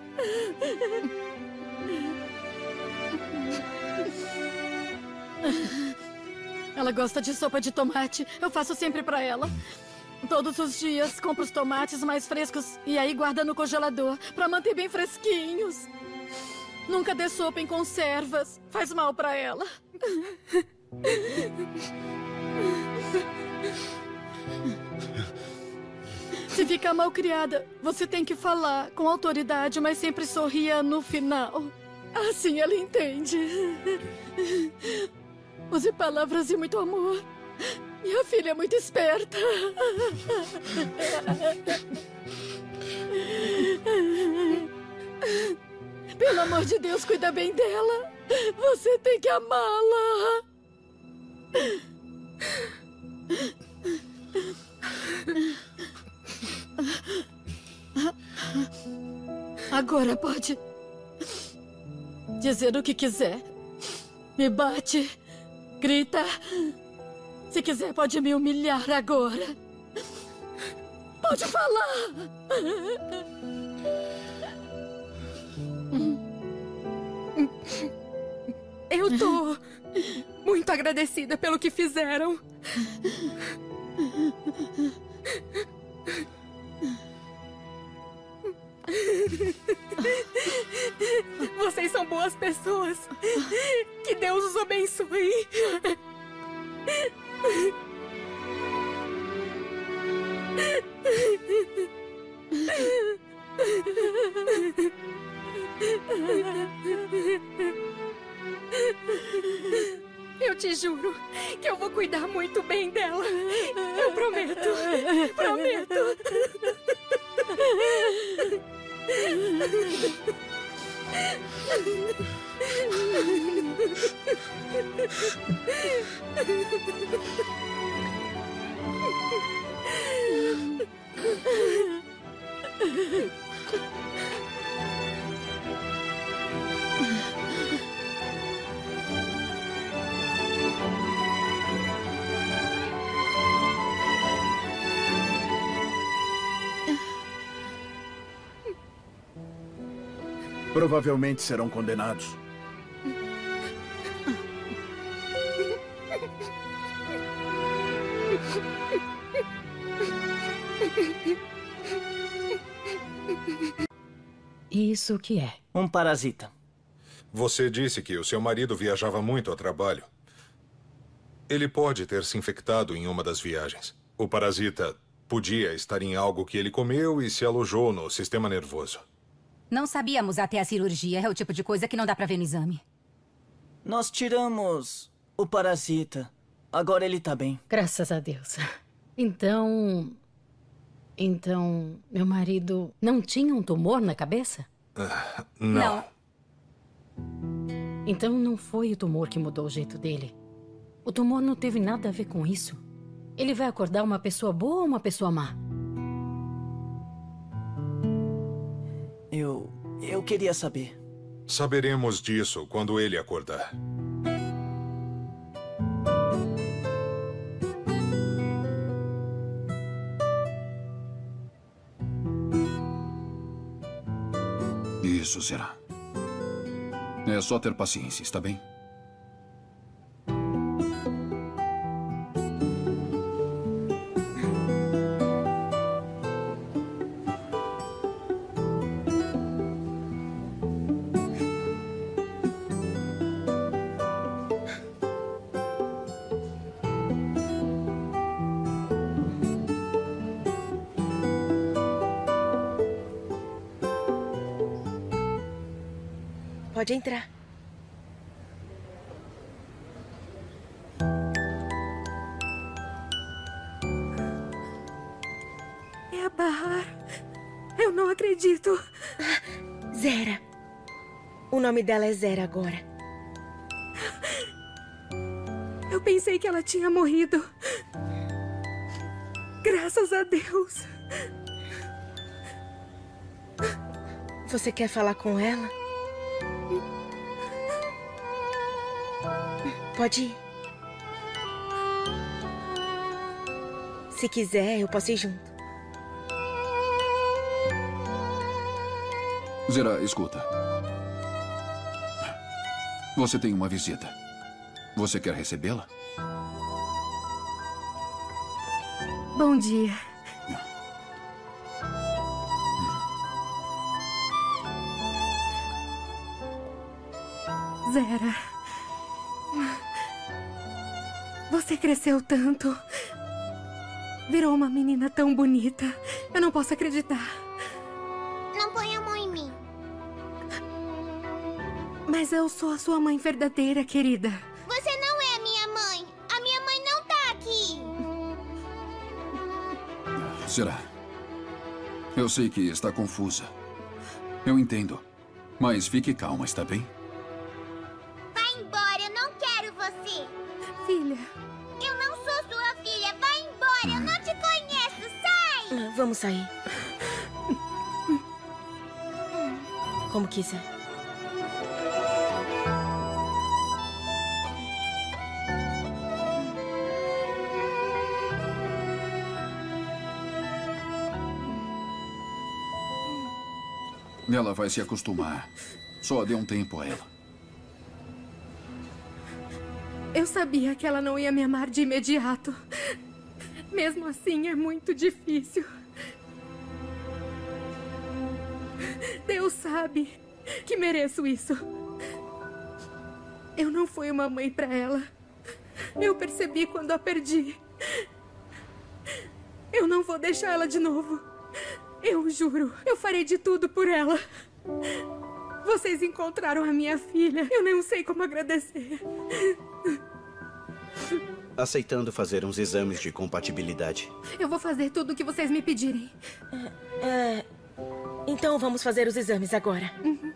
Ela gosta de sopa de tomate. Eu faço sempre pra ela. Todos os dias compro os tomates mais frescos e aí guarda no congelador pra manter bem fresquinhos. Nunca dê sopa em conservas. Faz mal pra ela. Se ficar mal criada, você tem que falar com autoridade, mas sempre sorria no final. Assim ela entende. Use palavras de muito amor. Minha filha é muito esperta. Pelo amor de Deus, cuida bem dela. Você tem que amá-la. Agora pode dizer o que quiser. Me bate, grita. Se quiser, pode me humilhar agora. Pode falar. Eu tô muito agradecida pelo que fizeram. Vocês são boas pessoas. Que Deus os abençoe. Eu te juro que eu vou cuidar muito bem dela. Eu prometo. Prometo. Provavelmente serão condenados. Isso o que é? Um parasita. Você disse que o seu marido viajava muito a trabalho. Ele pode ter se infectado em uma das viagens. O parasita podia estar em algo que ele comeu e se alojou no sistema nervoso. Não sabíamos até a cirurgia. É o tipo de coisa que não dá pra ver no exame. Nós tiramos o parasita. Agora ele tá bem. Graças a Deus. Então... Então, meu marido não tinha um tumor na cabeça? Uh, não. não. Então não foi o tumor que mudou o jeito dele. O tumor não teve nada a ver com isso. Ele vai acordar uma pessoa boa ou uma pessoa má? Eu... eu queria saber. Saberemos disso quando ele acordar. Isso será. É só ter paciência, está bem? Pode entrar. É a Bahar. Eu não acredito. Zera. O nome dela é Zera agora. Eu pensei que ela tinha morrido. Graças a Deus. Você quer falar com ela? Pode ir. Se quiser, eu posso ir junto. Zera, escuta. Você tem uma visita. Você quer recebê-la? Bom dia. Zera. Você cresceu tanto. Virou uma menina tão bonita. Eu não posso acreditar. Não põe a mão em mim. Mas eu sou a sua mãe verdadeira, querida. Você não é minha mãe. A minha mãe não tá aqui. Será? Eu sei que está confusa. Eu entendo. Mas fique calma, está bem? Vai embora, eu não quero você. Filha. Eu não sou sua filha. Vai embora, eu não te conheço. Sai! Vamos sair. Como quiser. Ela vai se acostumar. Só dê um tempo a ela. Eu sabia que ela não ia me amar de imediato. Mesmo assim, é muito difícil. Deus sabe que mereço isso. Eu não fui uma mãe para ela. Eu percebi quando a perdi. Eu não vou deixar ela de novo. Eu juro, eu farei de tudo por ela. Vocês encontraram a minha filha. Eu não sei como agradecer. Aceitando fazer uns exames de compatibilidade. Eu vou fazer tudo o que vocês me pedirem. É, então vamos fazer os exames agora. Uhum.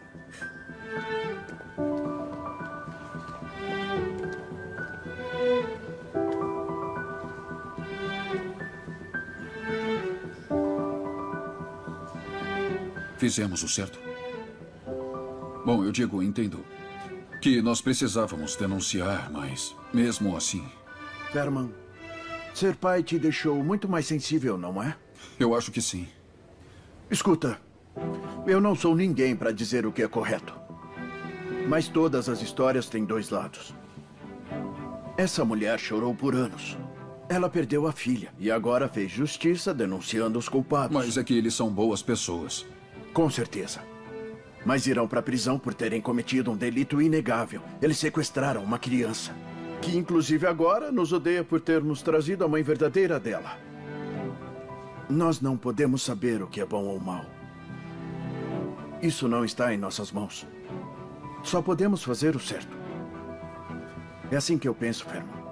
Fizemos o certo? Bom, eu digo, entendo que nós precisávamos denunciar, mas mesmo assim... Herman, ser pai te deixou muito mais sensível, não é? Eu acho que sim. Escuta, eu não sou ninguém para dizer o que é correto. Mas todas as histórias têm dois lados. Essa mulher chorou por anos. Ela perdeu a filha e agora fez justiça denunciando os culpados. Mas é que eles são boas pessoas. Com certeza. Mas irão para a prisão por terem cometido um delito inegável. Eles sequestraram uma criança, que inclusive agora nos odeia por termos trazido a mãe verdadeira dela. Nós não podemos saber o que é bom ou mal. Isso não está em nossas mãos. Só podemos fazer o certo. É assim que eu penso, Ferman.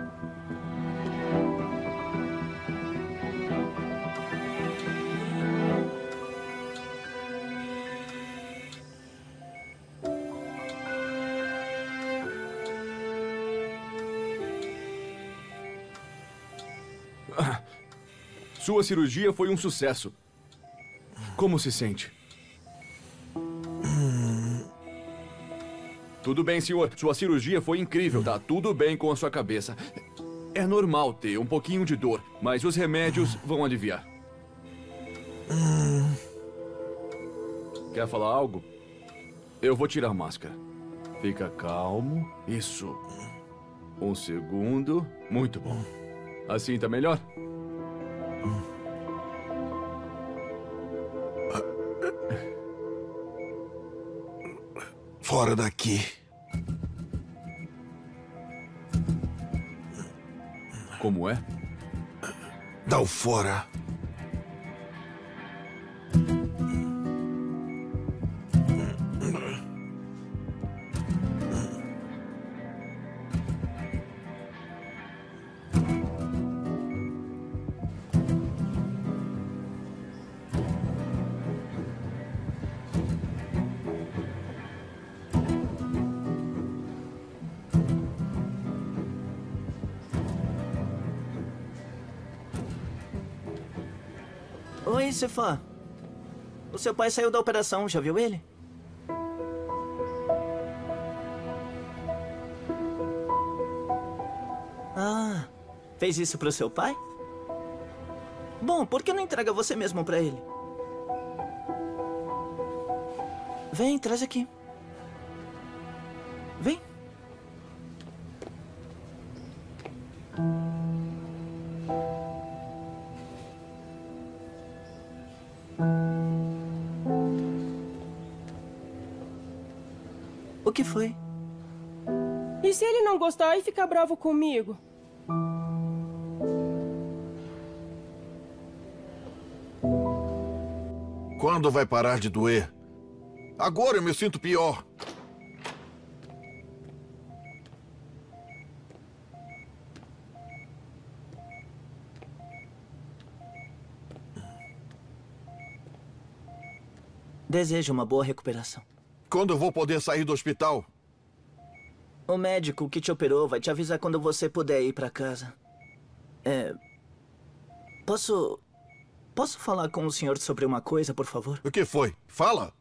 Sua cirurgia foi um sucesso. Como se sente? Tudo bem, senhor. Sua cirurgia foi incrível. Tá tudo bem com a sua cabeça. É normal ter um pouquinho de dor, mas os remédios vão aliviar. Quer falar algo? Eu vou tirar a máscara. Fica calmo. Isso. Um segundo. Muito bom. Assim tá melhor? Fora daqui. Como é? Dá o fora. Oi, Sefá. O seu pai saiu da operação, já viu ele? Ah, fez isso pro seu pai? Bom, por que não entrega você mesmo pra ele? Vem, traz aqui. Vem. que foi? E se ele não gostar e ficar bravo comigo? Quando vai parar de doer? Agora eu me sinto pior. Desejo uma boa recuperação. Quando eu vou poder sair do hospital? O médico que te operou vai te avisar quando você puder ir pra casa. É... Posso... Posso falar com o senhor sobre uma coisa, por favor? O que foi? Fala!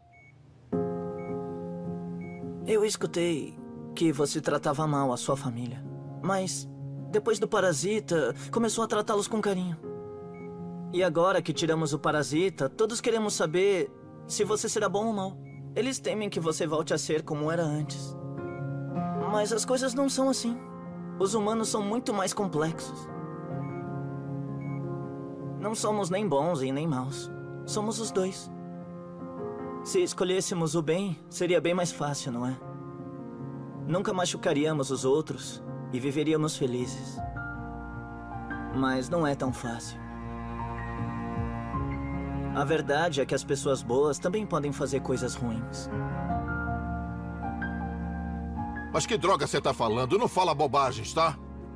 Eu escutei que você tratava mal a sua família. Mas, depois do parasita, começou a tratá-los com carinho. E agora que tiramos o parasita, todos queremos saber se você será bom ou mal. Eles temem que você volte a ser como era antes. Mas as coisas não são assim. Os humanos são muito mais complexos. Não somos nem bons e nem maus. Somos os dois. Se escolhêssemos o bem, seria bem mais fácil, não é? Nunca machucaríamos os outros e viveríamos felizes. Mas não é tão fácil. A verdade é que as pessoas boas também podem fazer coisas ruins. Mas que droga você tá falando? Não fala bobagens, tá?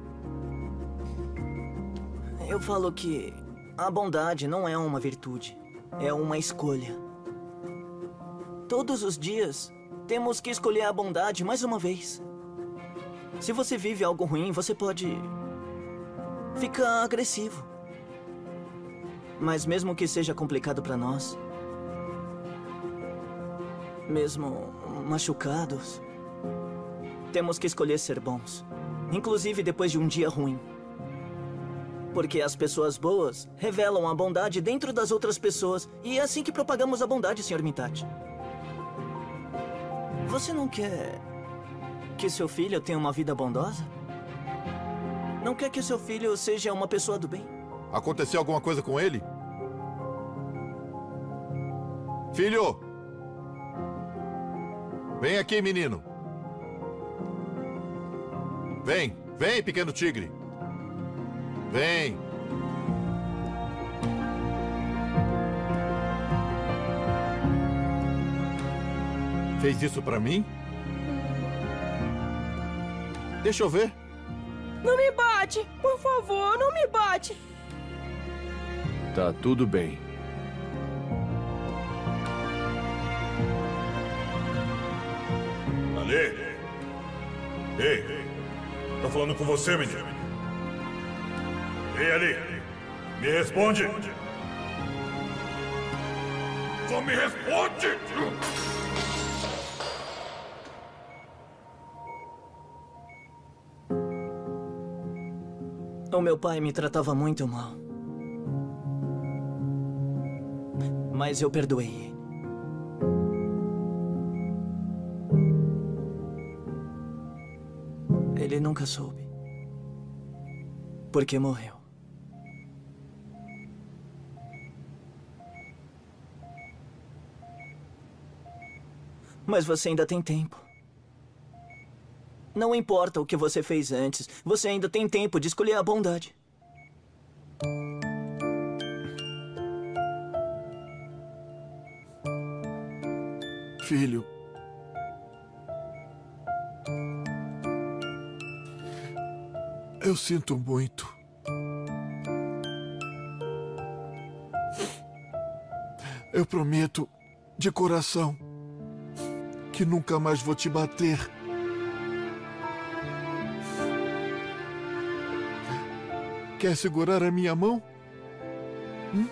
Eu falo que a bondade não é uma virtude, é uma escolha. Todos os dias, temos que escolher a bondade mais uma vez. Se você vive algo ruim, você pode ficar agressivo. Mas mesmo que seja complicado para nós, mesmo machucados, temos que escolher ser bons, inclusive depois de um dia ruim. Porque as pessoas boas revelam a bondade dentro das outras pessoas, e é assim que propagamos a bondade, senhor Mitachi. Você não quer que seu filho tenha uma vida bondosa? Não quer que seu filho seja uma pessoa do bem? Aconteceu alguma coisa com ele? Filho! Vem aqui, menino. Vem, vem, pequeno tigre. Vem. Fez isso pra mim? Deixa eu ver. Não me bate! Por favor, não me bate! Tá tudo bem. Ali! Ei! Tô falando com você, menino. Ei, Ali! Me responde! Só me responde! O meu pai me tratava muito mal. Mas eu perdoei ele. Ele nunca soube. Porque morreu. Mas você ainda tem tempo. Não importa o que você fez antes, você ainda tem tempo de escolher a bondade. Filho. Eu sinto muito. Eu prometo, de coração, que nunca mais vou te bater. Quer segurar a minha mão? Hum?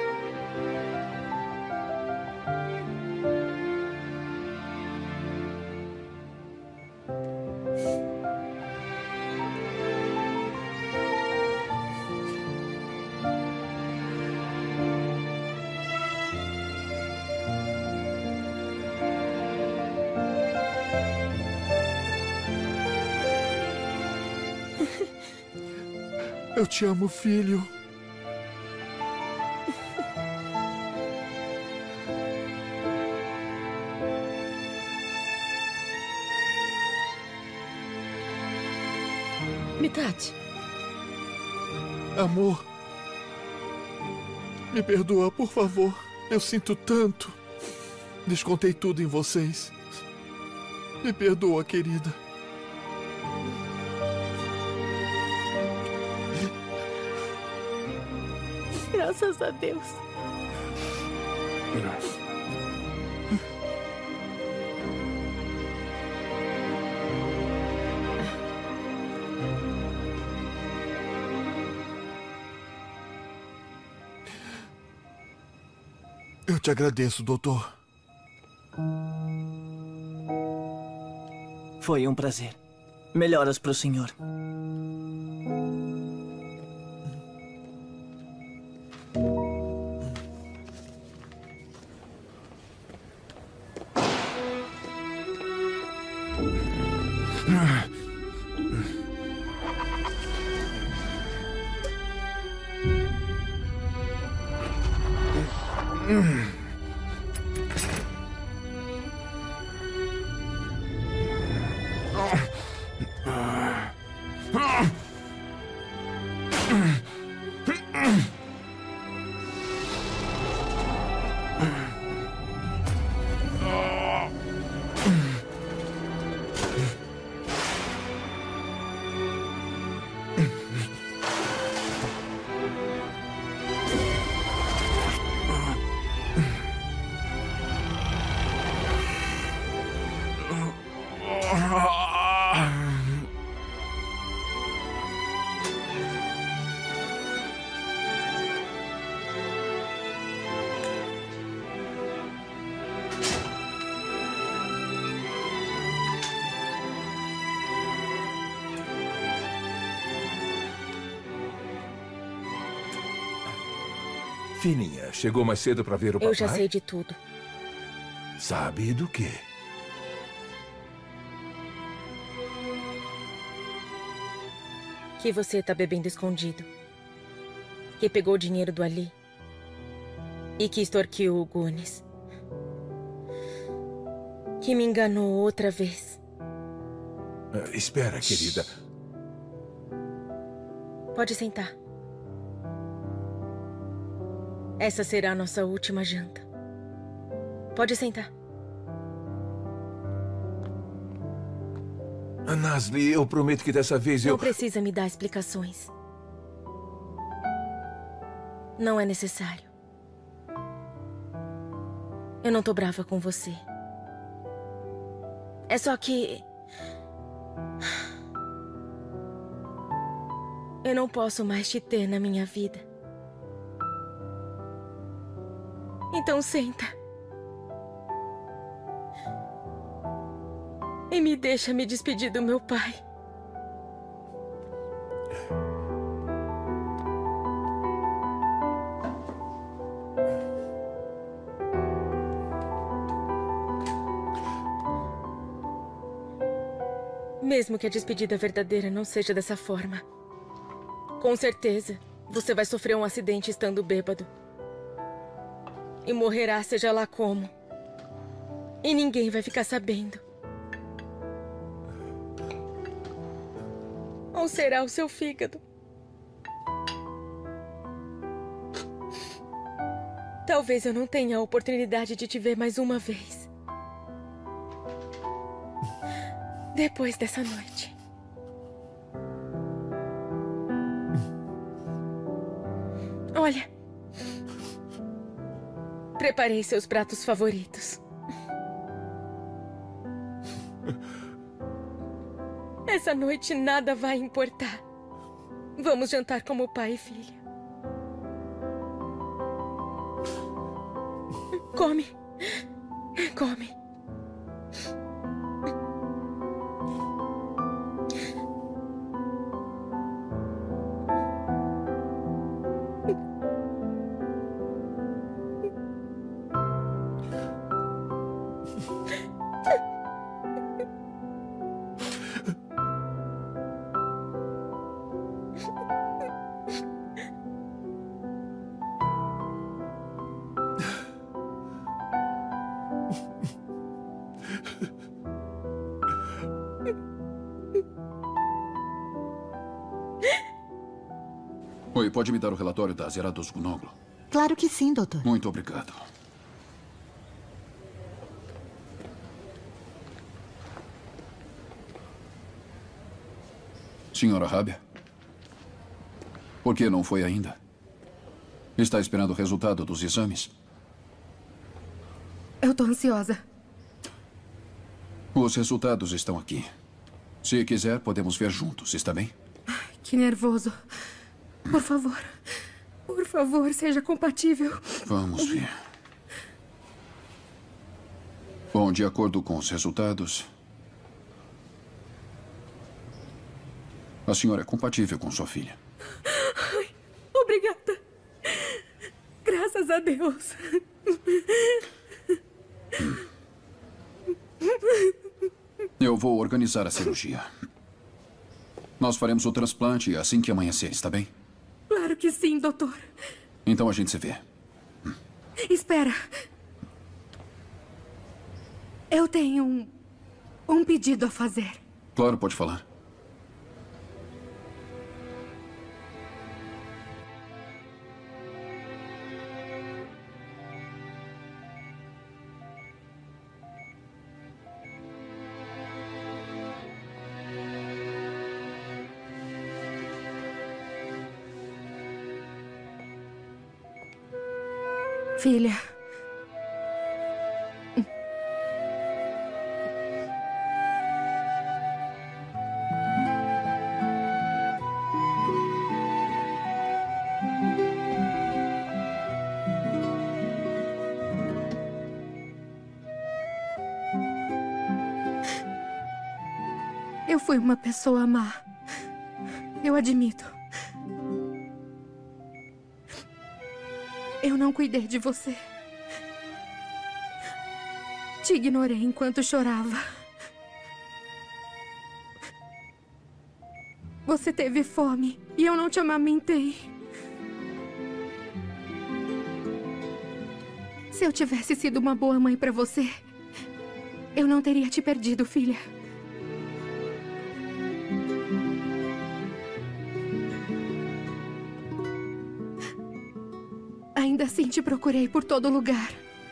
Eu te amo, filho. Mitati. Amor. Me perdoa, por favor. Eu sinto tanto. Descontei tudo em vocês. Me perdoa, querida. Graças a Deus. Eu te agradeço, doutor. Foi um prazer. Melhoras pro senhor. Fininha, chegou mais cedo para ver o papai? Eu já sei de tudo. Sabe do quê? Que você tá bebendo escondido. Que pegou o dinheiro do Ali. E que extorquiu o Gunis. Que me enganou outra vez. Uh, espera, querida. Pode sentar. Essa será a nossa última janta. Pode sentar. Nasli, eu prometo que dessa vez eu... Não precisa me dar explicações. Não é necessário. Eu não tô brava com você. É só que... eu não posso mais te ter na minha vida. Então senta. E me deixa me despedir do meu pai. Mesmo que a despedida verdadeira não seja dessa forma. Com certeza, você vai sofrer um acidente estando bêbado. E morrerá seja lá como. E ninguém vai ficar sabendo. Ou será o seu fígado? Talvez eu não tenha a oportunidade de te ver mais uma vez. Depois dessa noite. Olha. Preparei seus pratos favoritos. Essa noite nada vai importar. Vamos jantar como pai e filha. Come. Come. Oi, pode me dar o relatório da Zerados Gunoglu? Claro que sim, doutor. Muito obrigado. Senhora Rabia? Por que não foi ainda? Está esperando o resultado dos exames? Eu tô ansiosa. Os resultados estão aqui. Se quiser, podemos ver juntos, está bem? Que nervoso. Por favor. Por favor, seja compatível. Vamos ver. Bom, de acordo com os resultados, a senhora é compatível com sua filha. Ai, obrigada. Graças a Deus. Eu vou organizar a cirurgia. Nós faremos o transplante assim que amanhecer, está bem? Claro que sim, doutor. Então a gente se vê. Espera. Eu tenho um, um pedido a fazer. Claro, pode falar. Filha. Eu fui uma pessoa má. Eu admito. Eu não cuidei de você. Te ignorei enquanto chorava. Você teve fome e eu não te amamentei. Se eu tivesse sido uma boa mãe para você, eu não teria te perdido, filha. Ainda assim te procurei por todo lugar.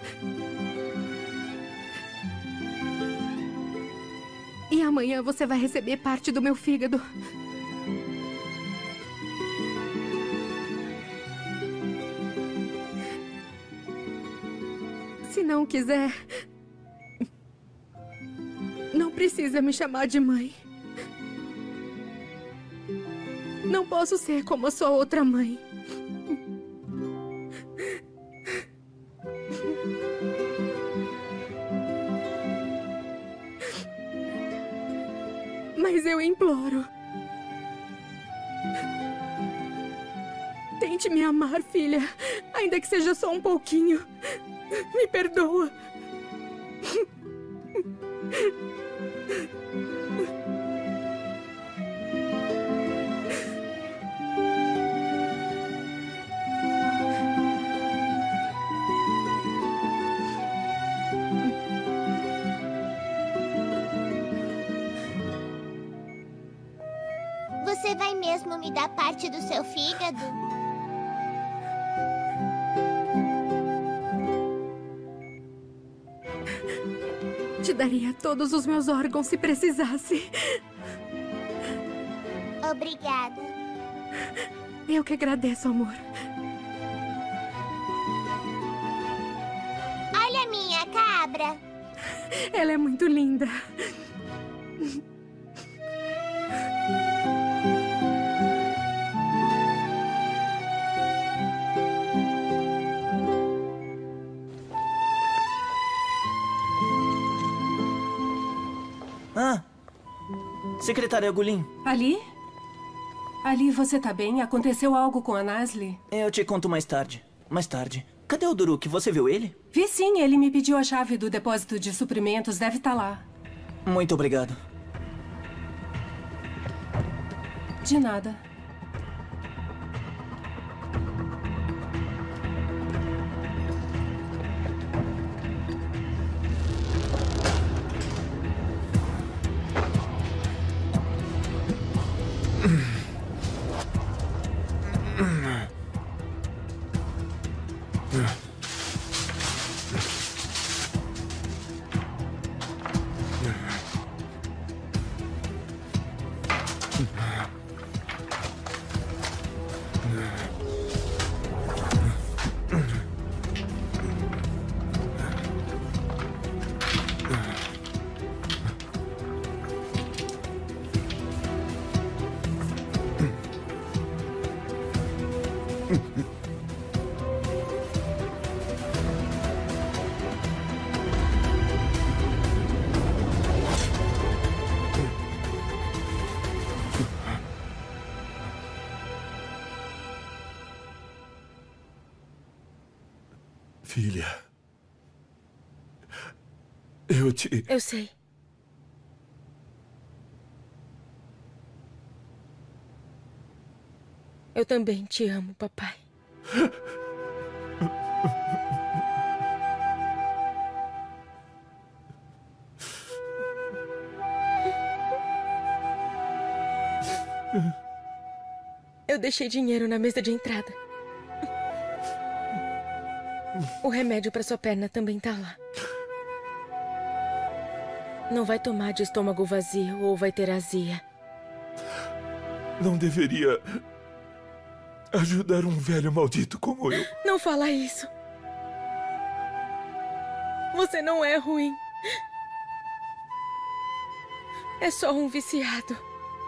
E amanhã você vai receber parte do meu fígado. Se não quiser, não precisa me chamar de mãe. Não posso ser como a sua outra mãe. Mas eu imploro. Tente me amar, filha. Ainda que seja só um pouquinho. Me perdoa. Você vai mesmo me dar parte do seu fígado? Te daria todos os meus órgãos se precisasse. Obrigada. Eu que agradeço, amor. Olha a minha cabra. Ela é muito linda. Ah, secretária Gulin. Ali? Ali, você tá bem? Aconteceu algo com a Nasli? Eu te conto mais tarde. Mais tarde. Cadê o Duruk? Você viu ele? Vi sim, ele me pediu a chave do depósito de suprimentos, deve estar lá. Muito obrigado. De nada. Filha. Eu te... Eu sei. Eu também te amo, papai. Eu deixei dinheiro na mesa de entrada. O remédio para sua perna também tá lá. Não vai tomar de estômago vazio ou vai ter azia. Não deveria ajudar um velho maldito como eu. Não fala isso. Você não é ruim. É só um viciado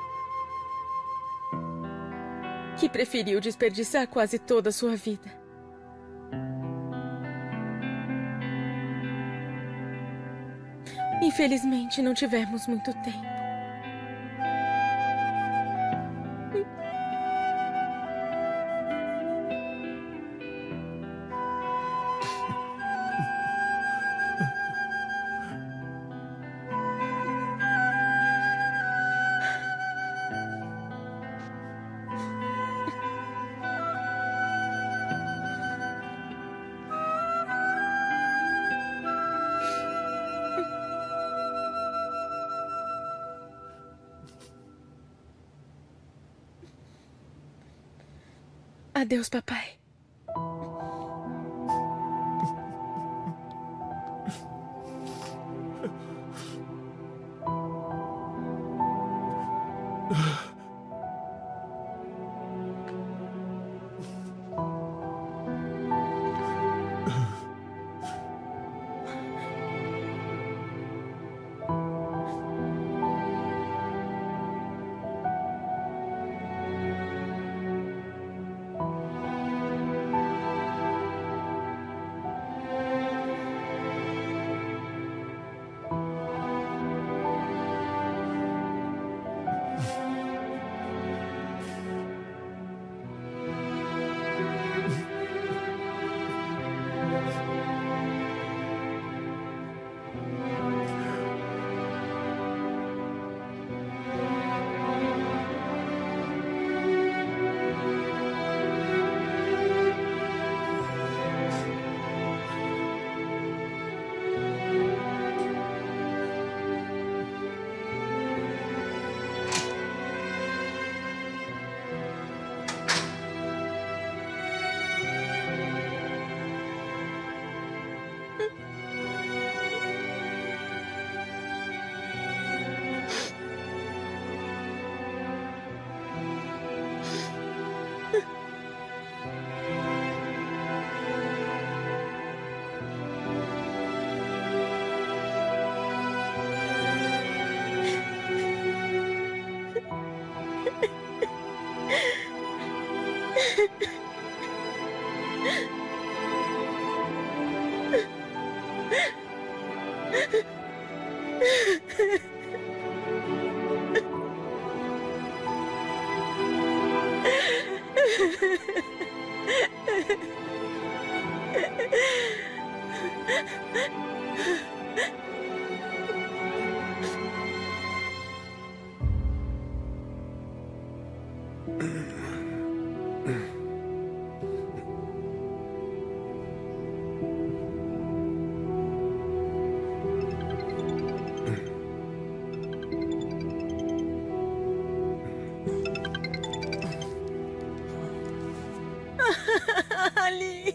que preferiu desperdiçar quase toda a sua vida. Infelizmente, não tivemos muito tempo. Adeus, papai. Ali.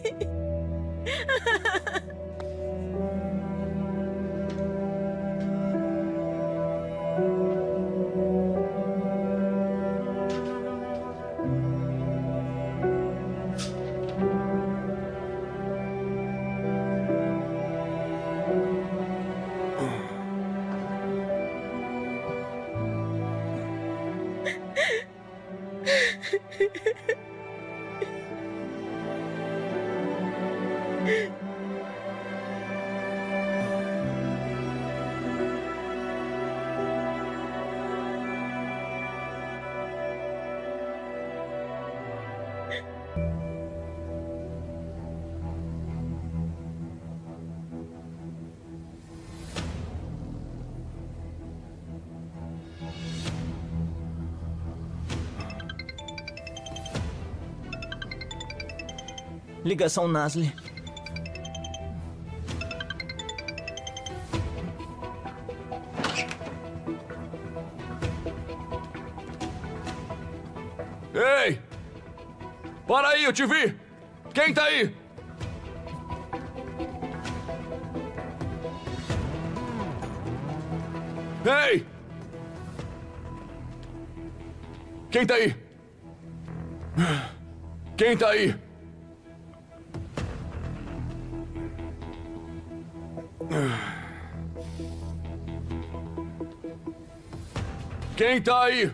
Ligação Nasli. Ei! Para aí, eu te vi! Quem tá aí? Ei! Quem tá aí? Quem tá aí? Quem tá aí?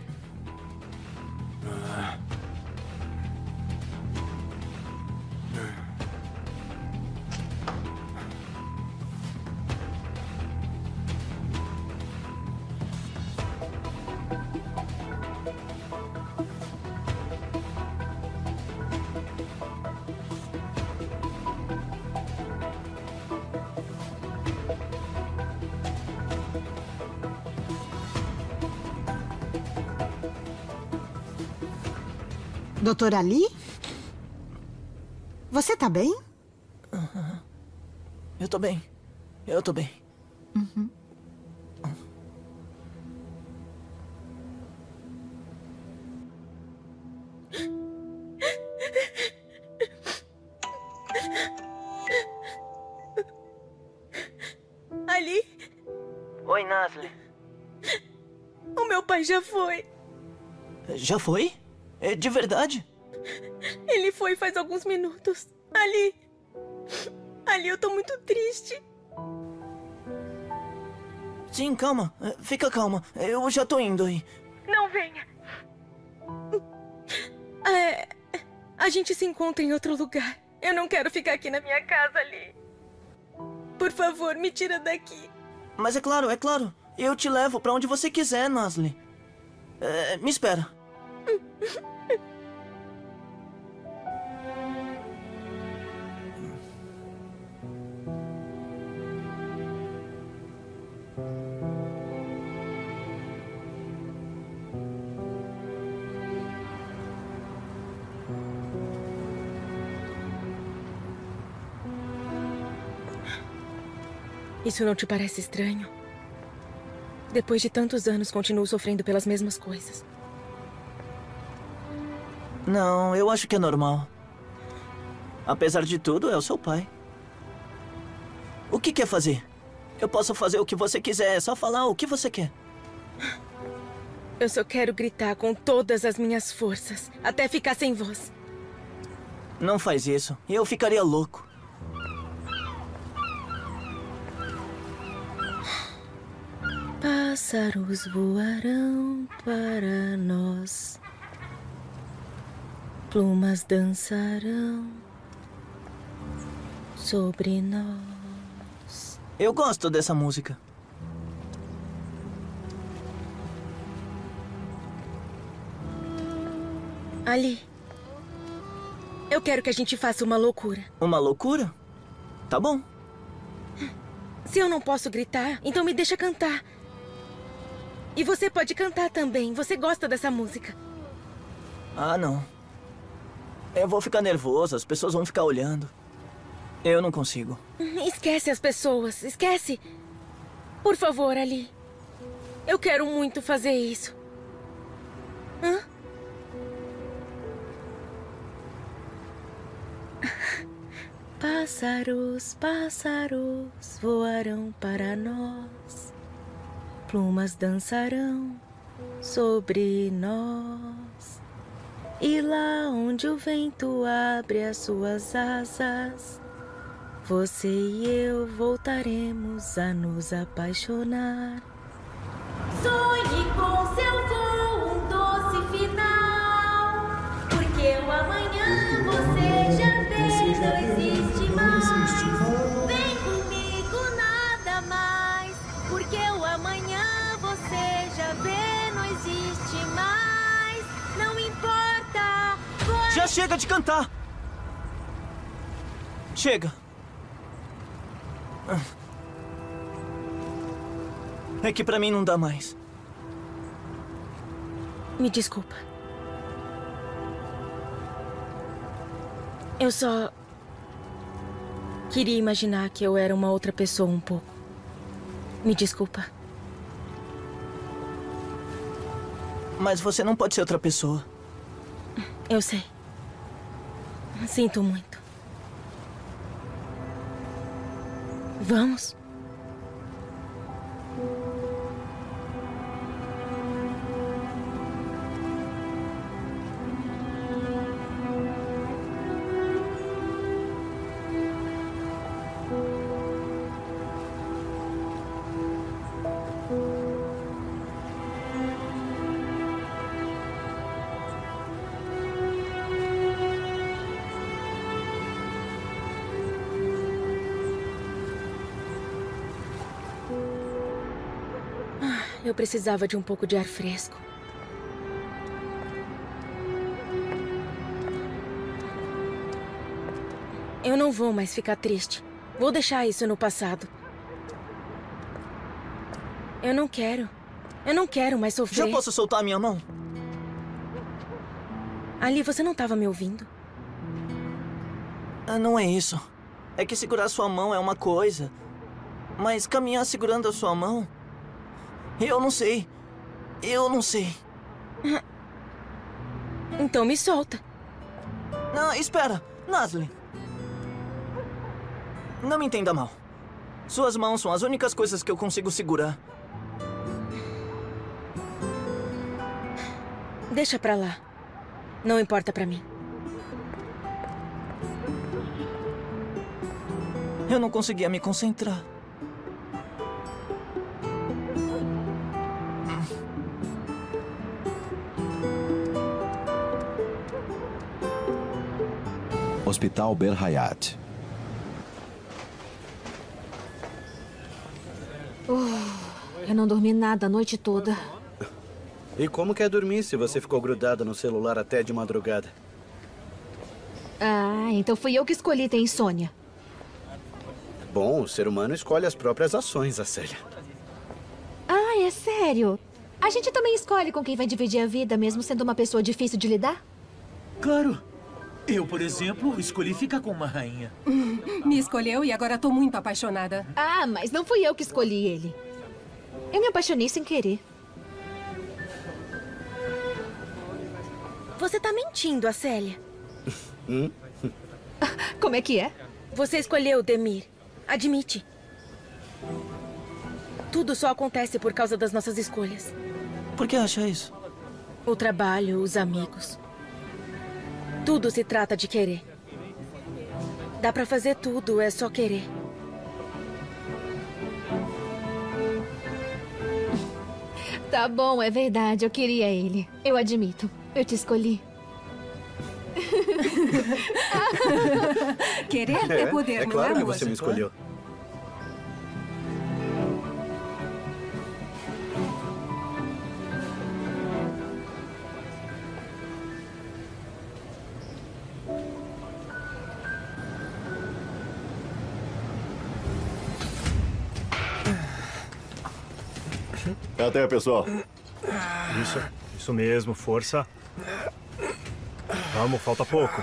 doutor Ali? Você tá bem? Uhum. Eu tô bem. Eu tô bem. Uhum. Ali? Oi, Nasli. O meu pai já foi. Já foi? É de verdade? Ele foi faz alguns minutos. Ali. Ali, eu tô muito triste. Sim, calma. Fica calma. Eu já tô indo aí. Não venha. É, a gente se encontra em outro lugar. Eu não quero ficar aqui na minha casa, Ali. Por favor, me tira daqui. Mas é claro, é claro. Eu te levo pra onde você quiser, Nasli. É, me espera. Isso não te parece estranho? Depois de tantos anos, continuo sofrendo pelas mesmas coisas. Não, eu acho que é normal. Apesar de tudo, é o seu pai. O que quer fazer? Eu posso fazer o que você quiser, é só falar o que você quer. Eu só quero gritar com todas as minhas forças, até ficar sem voz. Não faz isso, eu ficaria louco. Pássaros voarão para nós. Plumas dançarão sobre nós. Eu gosto dessa música. Ali, eu quero que a gente faça uma loucura. Uma loucura? Tá bom. Se eu não posso gritar, então me deixa cantar. E você pode cantar também. Você gosta dessa música. Ah, não. Eu vou ficar nervoso, as pessoas vão ficar olhando. Eu não consigo. Esquece as pessoas, esquece. Por favor, Ali. Eu quero muito fazer isso. Hã? Pássaros, pássaros voarão para nós. Plumas dançarão sobre nós. E lá onde o vento abre as suas asas, você e eu voltaremos a nos apaixonar. Sonhe com seu voo um doce final, porque o amanhã você já vê, não existe mais. Vem comigo, nada mais, porque o amanhã você já vê, não existe mais. Não importa. Foi... Já chega de cantar! Chega. É que pra mim não dá mais. Me desculpa. Eu só Queria imaginar que eu era uma outra pessoa um pouco. Me desculpa. Mas você não pode ser outra pessoa. Eu sei. Sinto muito. Vamos? Eu precisava de um pouco de ar fresco. Eu não vou mais ficar triste. Vou deixar isso no passado. Eu não quero. Eu não quero mais sofrer. Já posso soltar a minha mão? Ali, você não estava me ouvindo? Ah, não é isso. É que segurar sua mão é uma coisa. Mas caminhar segurando a sua mão... Eu não sei. Eu não sei. Então me solta. Não, espera. Nasli. Não me entenda mal. Suas mãos são as únicas coisas que eu consigo segurar. Deixa pra lá. Não importa pra mim. Eu não conseguia me concentrar. Hospital Ber Hayat. Oh, eu não dormi nada a noite toda. E como quer dormir se você ficou grudada no celular até de madrugada? Ah, então fui eu que escolhi ter insônia. Bom, o ser humano escolhe as próprias ações, Acélia. Ah, é sério? A gente também escolhe com quem vai dividir a vida, mesmo sendo uma pessoa difícil de lidar? Claro. Eu, por exemplo, escolhi ficar com uma rainha. Me escolheu e agora tô muito apaixonada. Ah, mas não fui eu que escolhi ele. Eu me apaixonei sem querer. Você tá mentindo, Acélia. Hum? Como é que é? Você escolheu Demir. Admite. Tudo só acontece por causa das nossas escolhas. Por que acha isso? O trabalho, os amigos. Tudo se trata de querer. Dá pra fazer tudo, é só querer. Tá bom, é verdade, eu queria ele. Eu admito, eu te escolhi. Querer é poder, é não claro é, que moça? você me escolheu. Até, pessoal. Isso, isso mesmo, força. Vamos, falta pouco.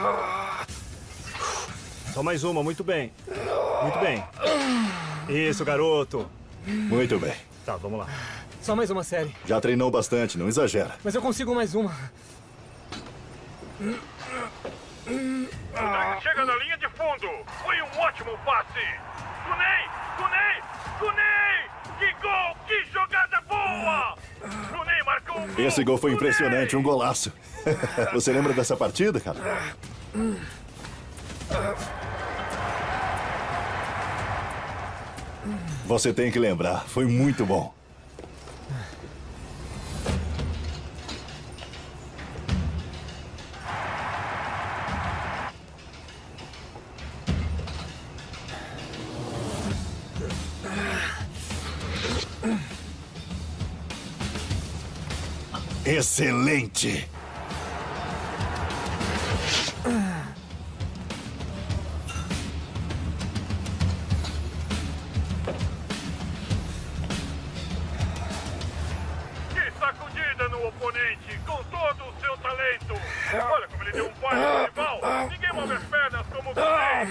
Só mais uma, muito bem. Muito bem. Isso, garoto. Muito bem. Tá, vamos lá. Só mais uma série. Já treinou bastante, não exagera. Mas eu consigo mais uma. Chega na linha de fundo. Foi um ótimo passe. Kunei! Kunei! Kunei! Que gol! Que jogada boa! Kunei marcou um gol! Esse gol foi impressionante, um golaço. Você lembra dessa partida, cara? Você tem que lembrar, foi muito bom. Excelente! Que sacudida no oponente, com todo o seu talento. Olha como ele deu um passe no rival. Ninguém move as pernas como como do Ney.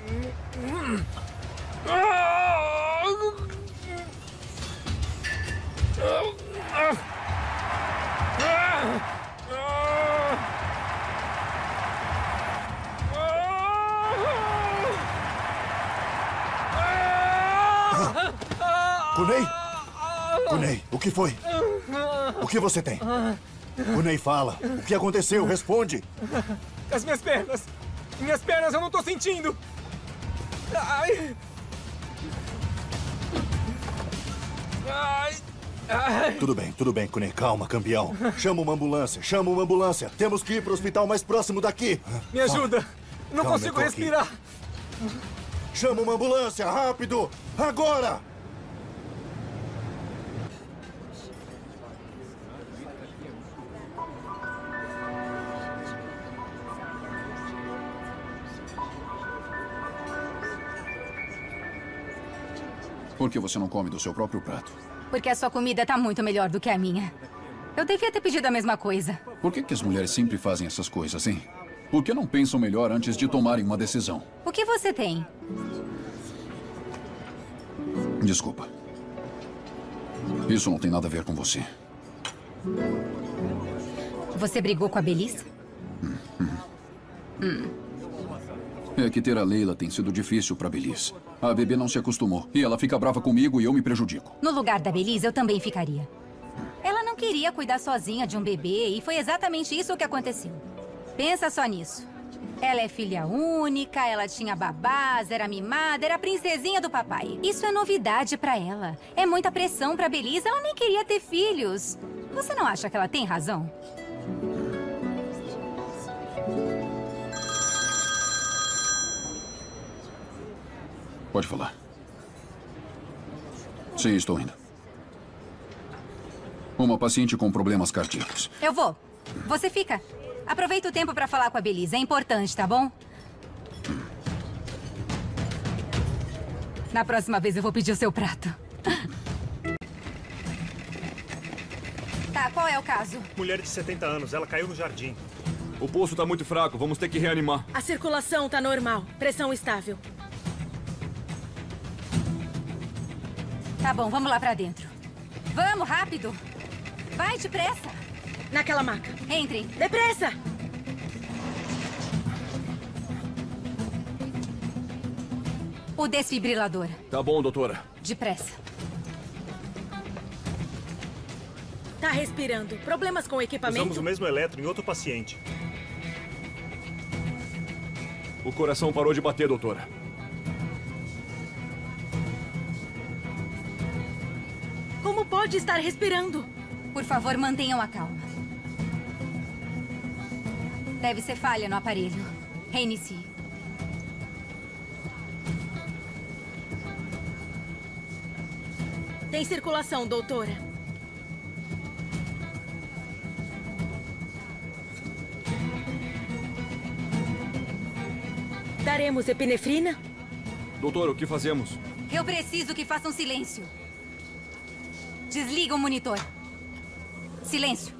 Kunei? Kunei, o que foi? O que você tem? Kunei, fala. O que aconteceu? Responde. As minhas pernas! Minhas pernas eu não tô sentindo! Ai! Ai! Ai! Tudo bem, tudo bem, Kunei. Calma, campeão. Chama uma ambulância, chama uma ambulância. Temos que ir para o hospital mais próximo daqui. Me ajuda! Não Calma, consigo eu tô aqui. respirar! Chama uma ambulância, rápido! Agora! Por que você não come do seu próprio prato? Porque a sua comida tá muito melhor do que a minha. Eu devia ter pedido a mesma coisa. Por que, que as mulheres sempre fazem essas coisas, hein? Por que não pensam melhor antes de tomarem uma decisão? O que você tem? Desculpa. Isso não tem nada a ver com você. Você brigou com a Belize? Hum, hum. Hum. É que ter a Leila tem sido difícil pra Belize. A bebê não se acostumou. E ela fica brava comigo e eu me prejudico. No lugar da Belize, eu também ficaria. Ela não queria cuidar sozinha de um bebê e foi exatamente isso que aconteceu. Pensa só nisso. Ela é filha única, ela tinha babás, era mimada, era a princesinha do papai. Isso é novidade pra ela. É muita pressão pra Belize, ela nem queria ter filhos. Você não acha que ela tem razão? Pode falar. Sim, estou indo. Uma paciente com problemas cardíacos. Eu vou. Você fica. Aproveita o tempo pra falar com a Belize. É importante, tá bom? Na próxima vez eu vou pedir o seu prato. Tá, qual é o caso? Mulher de setenta anos, ela caiu no jardim. O pulso tá muito fraco, vamos ter que reanimar. A circulação tá normal. Pressão estável. Tá bom, vamos lá pra dentro. Vamos, rápido. Vai, depressa. Naquela maca. Entre. Depressa! O desfibrilador. Tá bom, doutora. Depressa. Tá respirando. Problemas com o equipamento? Usamos o mesmo eletro em outro paciente. O coração parou de bater, doutora. Como pode estar respirando? Por favor, mantenham a calma. Deve ser falha no aparelho. Reinicie. Tem circulação, doutora. Daremos epinefrina? Doutor, o que fazemos? Eu preciso que façam silêncio. Desliga o monitor. Silêncio.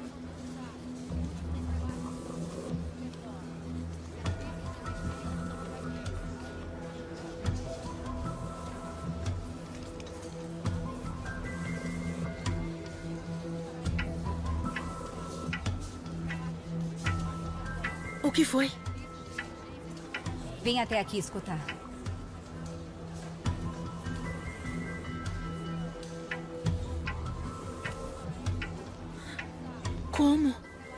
O que foi? Vem até aqui escutar. Como?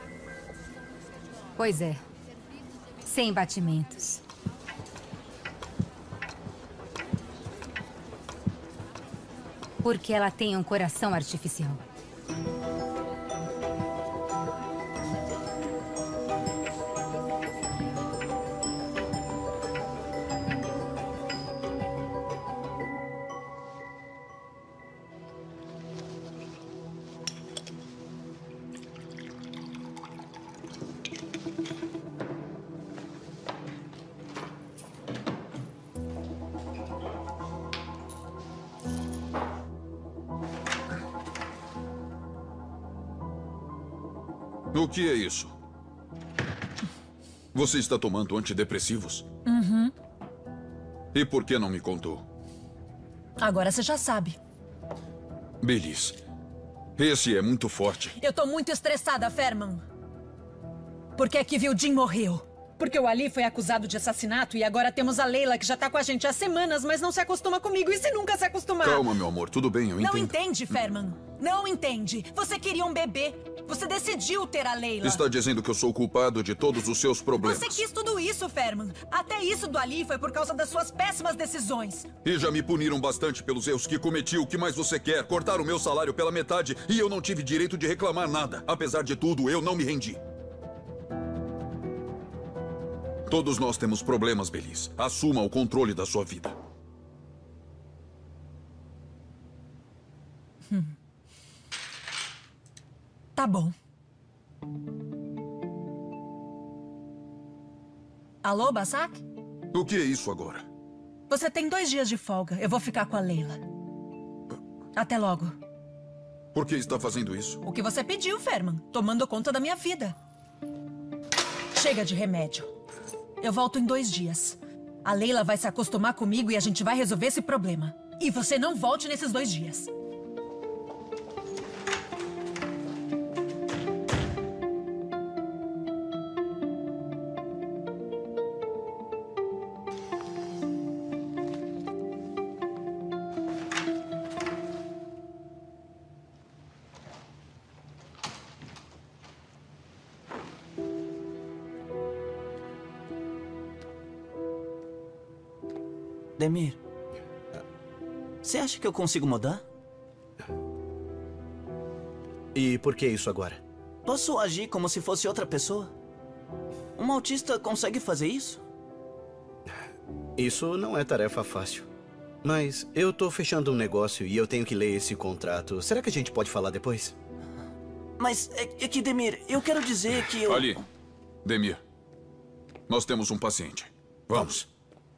Pois é. Sem batimentos. Porque ela tem um coração artificial. O que é isso? Você está tomando antidepressivos? Uhum. E por que não me contou? Agora você já sabe. Beliz, esse é muito forte. Eu tô muito estressada, Ferman. Porque é que Vildin morreu. Porque o Ali foi acusado de assassinato e agora temos a Leila, que já tá com a gente há semanas, mas não se acostuma comigo. E se nunca se acostumar? Calma, meu amor. Tudo bem, eu Não entendo. entende, Ferman. Não entende. Você queria um bebê. Você decidiu ter a Leila. Está dizendo que eu sou o culpado de todos os seus problemas. Você quis tudo isso, Ferman. Até isso do Ali foi por causa das suas péssimas decisões. E já me puniram bastante pelos erros que cometi. O que mais você quer? Cortaram o meu salário pela metade e eu não tive direito de reclamar nada. Apesar de tudo, eu não me rendi. Todos nós temos problemas, Beliz. Assuma o controle da sua vida. Hum. Tá bom. Alô, Basak? O que é isso agora? Você tem dois dias de folga. Eu vou ficar com a Leila. Até logo. Por que está fazendo isso? O que você pediu, Ferman. Tomando conta da minha vida. Chega de remédio. Eu volto em dois dias. A Leila vai se acostumar comigo e a gente vai resolver esse problema. E você não volte nesses dois dias. Demir, você acha que eu consigo mudar? E por que isso agora? Posso agir como se fosse outra pessoa? Um autista consegue fazer isso? Isso não é tarefa fácil. Mas eu tô fechando um negócio e eu tenho que ler esse contrato. Será que a gente pode falar depois? Mas é, é que, Demir, eu quero dizer que eu... Ali, Demir, nós temos um paciente. Vamos.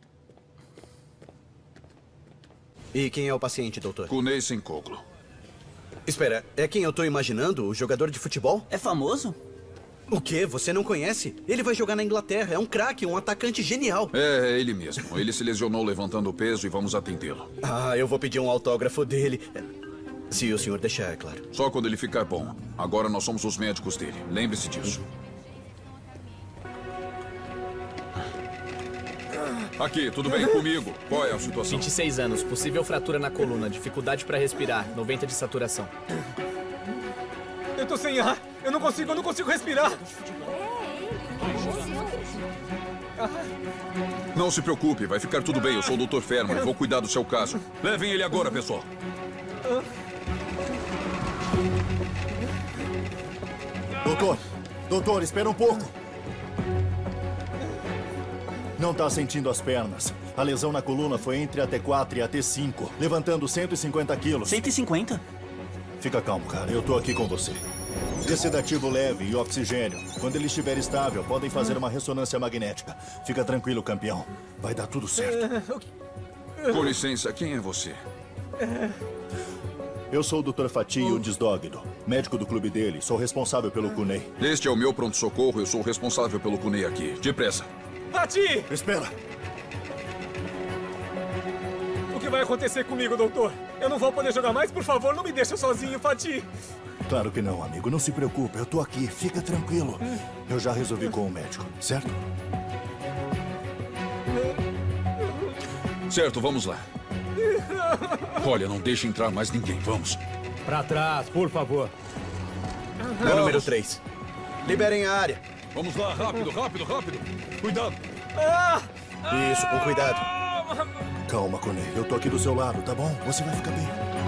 E quem é o paciente, doutor? Kunei Senkoglu. Espera, é quem eu tô imaginando? O jogador de futebol? É famoso? O quê? Você não conhece? Ele vai jogar na Inglaterra. É um craque, um atacante genial. É, é ele mesmo. Ele se lesionou levantando o peso e vamos atendê-lo. Ah, eu vou pedir um autógrafo dele. Se o senhor deixar, é claro. Só quando ele ficar bom. Agora nós somos os médicos dele. Lembre-se disso. Aqui, tudo bem comigo? Qual é a situação? vinte e seis anos, possível fratura na coluna, dificuldade para respirar, noventa de saturação. Eu tô sem ar. Eu não consigo, eu não consigo respirar. Não se preocupe, vai ficar tudo bem. Eu sou o doutor Ferman e vou cuidar do seu caso. Levem ele agora, pessoal. Doutor, doutor, espera um pouco. Não tá sentindo as pernas. A lesão na coluna foi entre a T quatro e a T cinco, levantando cento e cinquenta quilos. cento e cinquenta? Fica calmo, cara. Eu tô aqui com você. Dê sedativo leve e oxigênio. Quando ele estiver estável, podem fazer uma ressonância magnética. Fica tranquilo, campeão. Vai dar tudo certo. Com licença, quem é você? Eu sou o doutor Fatih Udisdogdo, médico do clube dele. Sou responsável pelo Kunei. Este é o meu pronto-socorro. Eu sou o responsável pelo Kunei aqui. Depressa. Fatih! Espera! O que vai acontecer comigo, doutor? Eu não vou poder jogar mais? Por favor, não me deixa sozinho, Fatih! Claro que não, amigo. Não se preocupe. Eu tô aqui. Fica tranquilo. Eu já resolvi com o médico, certo? Certo, vamos lá. Olha, não deixe entrar mais ninguém. Vamos. Pra trás, por favor. Na número três. Liberem a área. Vamos lá, rápido, rápido, rápido. Cuidado. Isso, com cuidado. Calma, Kunei. Eu tô aqui do seu lado, tá bom? Você vai ficar bem.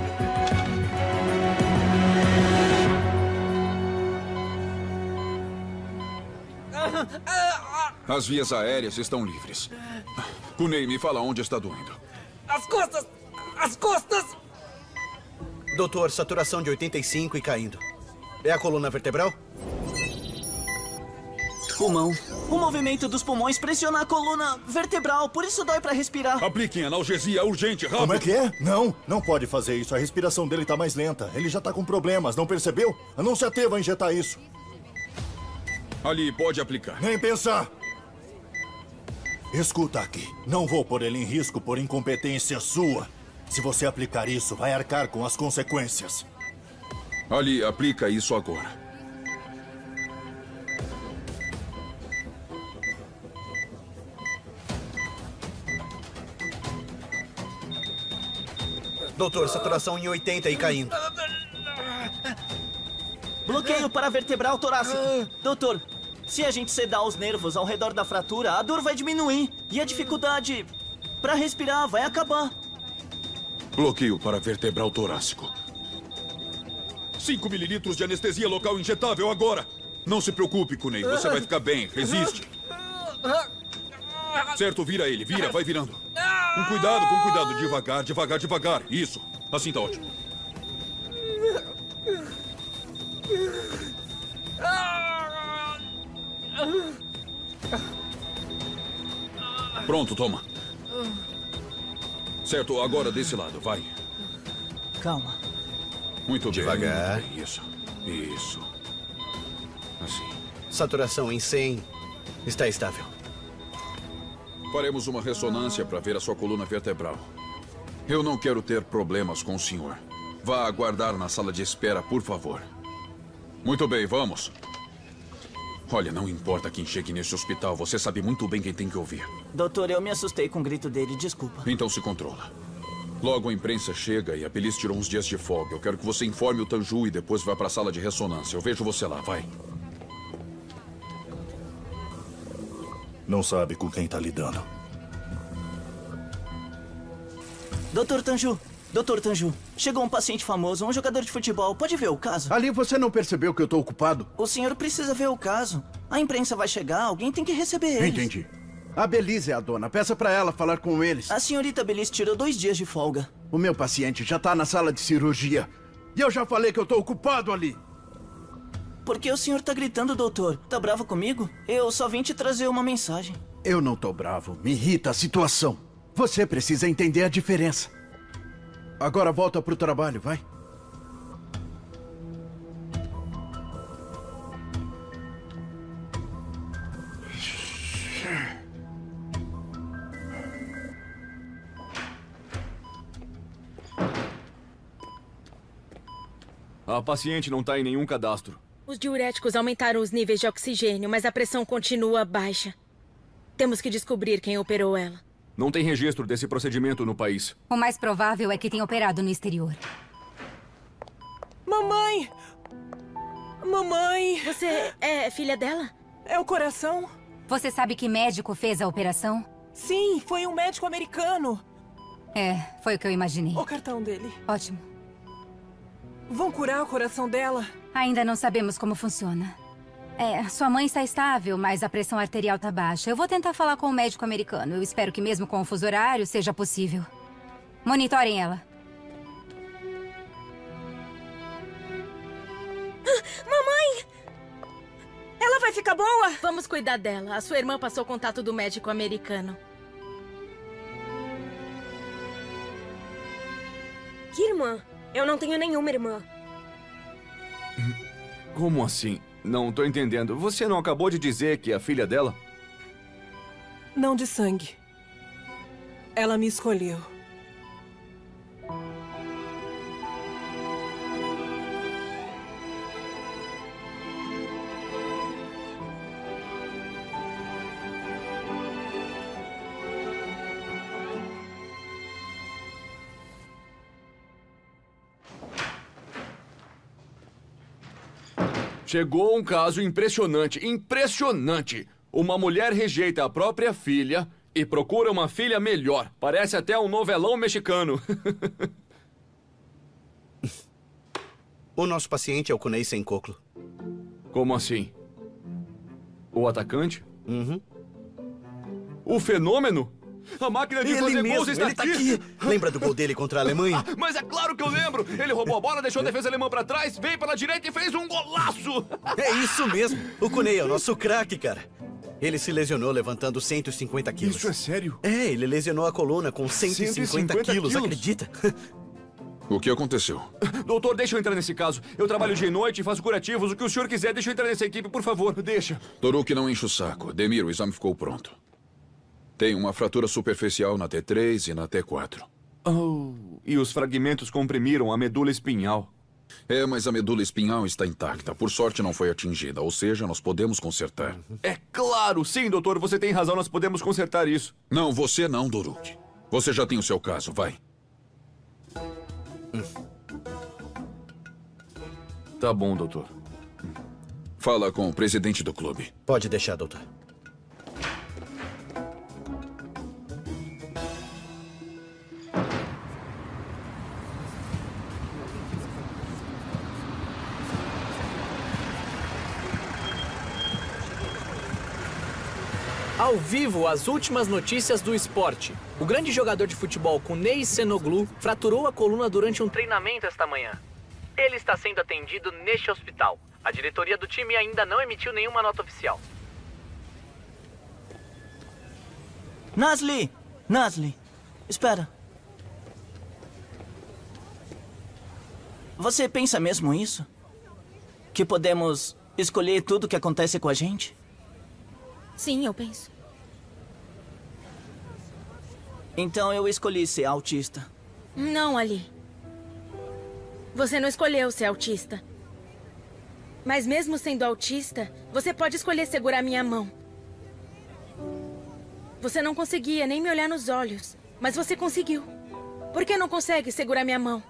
As vias aéreas estão livres. Kunei, me fala onde está doendo. As costas! As costas! Doutor, saturação de oitenta e cinco e caindo. É a coluna vertebral? Pulmão. O movimento dos pulmões pressiona a coluna vertebral, por isso dói pra respirar. Apliquem analgesia urgente, rápido. Como é que é? Não, não pode fazer isso. A respiração dele tá mais lenta. Ele já tá com problemas, não percebeu? Não se ateva a injetar isso. Ali, pode aplicar. Nem pensar. Escuta aqui. Não vou pôr ele em risco por incompetência sua. Se você aplicar isso, vai arcar com as consequências. Ali, aplica isso agora. Doutor, saturação em oitenta e caindo. Bloqueio paravertebral torácico. Doutor, se a gente sedar os nervos ao redor da fratura, a dor vai diminuir. E a dificuldade para respirar vai acabar. Bloqueio paravertebral torácico. cinco mililitros de anestesia local injetável agora. Não se preocupe, Kunei. Você vai ficar bem. Resiste. Certo, vira ele. Vira, vai virando. Com cuidado, com cuidado. Devagar, devagar, devagar. Isso. Assim tá ótimo. Pronto, toma. Certo, agora desse lado, vai. Calma. Muito bem. Devagar. Muito bem. Isso. Isso. Assim. Saturação em cem. Está estável. Faremos uma ressonância para ver a sua coluna vertebral. Eu não quero ter problemas com o senhor. Vá aguardar na sala de espera, por favor. Muito bem, vamos. Olha, não importa quem chegue nesse hospital, você sabe muito bem quem tem que ouvir. Doutor, eu me assustei com o grito dele, desculpa. Então se controla. Logo a imprensa chega e a Pelis tirou uns dias de folga. Eu quero que você informe o Tanju e depois vá para a sala de ressonância. Eu vejo você lá, vai. Não sabe com quem tá lidando. Doutor Tanju, Doutor Tanju, chegou um paciente famoso, um jogador de futebol. Pode ver o caso? Ali você não percebeu que eu tô ocupado? O senhor precisa ver o caso. A imprensa vai chegar, alguém tem que receber eles. Entendi. A Belize é a dona. Peça pra ela falar com eles. A senhorita Belize tirou dois dias de folga. O meu paciente já tá na sala de cirurgia. E eu já falei que eu tô ocupado ali. Por que o senhor tá gritando, doutor? Tá bravo comigo? Eu só vim te trazer uma mensagem. Eu não tô bravo. Me irrita a situação. Você precisa entender a diferença. Agora volta pro trabalho, vai. A paciente não tá em nenhum cadastro. Os diuréticos aumentaram os níveis de oxigênio, mas a pressão continua baixa. Temos que descobrir quem operou ela. Não tem registro desse procedimento no país. O mais provável é que tenha operado no exterior. Mamãe! Mamãe! Você é filha dela? É o coração. Você sabe que médico fez a operação? Sim, foi um médico americano. É, foi o que eu imaginei. O cartão dele. Ótimo. Vão curar o coração dela? Ainda não sabemos como funciona. É, sua mãe está estável, mas a pressão arterial está baixa. Eu vou tentar falar com o médico americano. Eu espero que mesmo com o fuso horário seja possível. Monitorem ela. Mamãe! Ela vai ficar boa? Vamos cuidar dela. A sua irmã passou o contato do médico americano. Que irmã? Eu não tenho nenhuma irmã. Como assim? Não tô entendendo. Você não acabou de dizer que é a filha dela? Não de sangue. Ela me escolheu. Chegou um caso impressionante, impressionante. Uma mulher rejeita a própria filha e procura uma filha melhor. Parece até um novelão mexicano. O nosso paciente é o Kunei Senkoklo. Como assim? O atacante? Uhum. O fenômeno? A máquina de Ele fazer mesmo, gols está ele tá aqui. Lembra do gol dele contra a Alemanha? Mas é claro que eu lembro! Ele roubou a bola, deixou a defesa alemã pra trás, veio pela direita e fez um golaço! É isso mesmo! O Kunei é o nosso craque, cara. Ele se lesionou levantando cento e cinquenta quilos. Isso é sério? É, ele lesionou a coluna com cento e cinquenta quilos, acredita? O que aconteceu? Doutor, deixa eu entrar nesse caso. Eu trabalho dia e noite e faço curativos. O que o senhor quiser, deixa eu entrar nessa equipe, por favor, deixa. Toruk, não enche o saco. Demir, o exame ficou pronto. Tem uma fratura superficial na T três e na T quatro. Oh, e os fragmentos comprimiram a medula espinhal. É, mas a medula espinhal está intacta. Por sorte não foi atingida, ou seja, nós podemos consertar. É claro, sim, doutor, você tem razão, nós podemos consertar isso. Não, você não, Doruk. Você já tem o seu caso, vai. Tá bom, doutor. Fala com o presidente do clube. Pode deixar, doutor. Ao vivo, as últimas notícias do esporte. O grande jogador de futebol Kunei Senoglu fraturou a coluna durante um treinamento esta manhã. Ele está sendo atendido neste hospital. A diretoria do time ainda não emitiu nenhuma nota oficial. Nasli! Nasli! Espera. Você pensa mesmo isso? Que podemos escolher tudo que acontece com a gente? Sim, eu penso. Então eu escolhi ser autista. Não, Ali. Você não escolheu ser autista. Mas mesmo sendo autista, você pode escolher segurar minha mão. Você não conseguia nem me olhar nos olhos, mas você conseguiu. Por que não consegue segurar minha mão?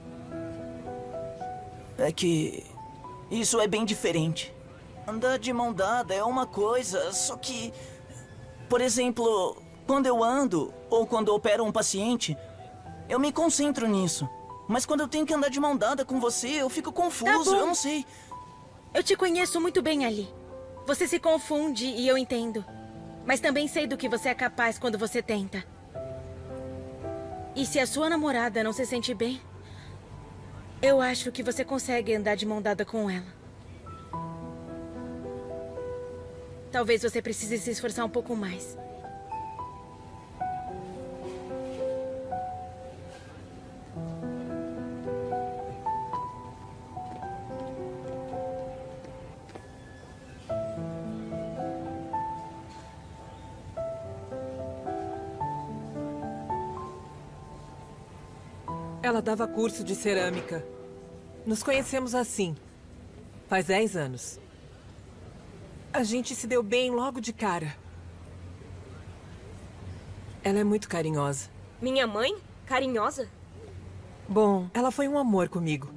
É que isso é bem diferente. Andar de mão dada é uma coisa, só que... Por exemplo, quando eu ando ou quando eu opero um paciente, eu me concentro nisso. Mas quando eu tenho que andar de mão dada com você, eu fico confuso, Tá bom. eu não sei. Eu te conheço muito bem, Ali. Você se confunde e eu entendo. Mas também sei do que você é capaz quando você tenta. E se a sua namorada não se sente bem, eu acho que você consegue andar de mão dada com ela. Talvez você precise se esforçar um pouco mais. Ela dava curso de cerâmica. Nos conhecemos assim, faz dez anos. A gente se deu bem logo de cara. Ela é muito carinhosa. Minha mãe? Carinhosa? Bom, ela foi um amor comigo.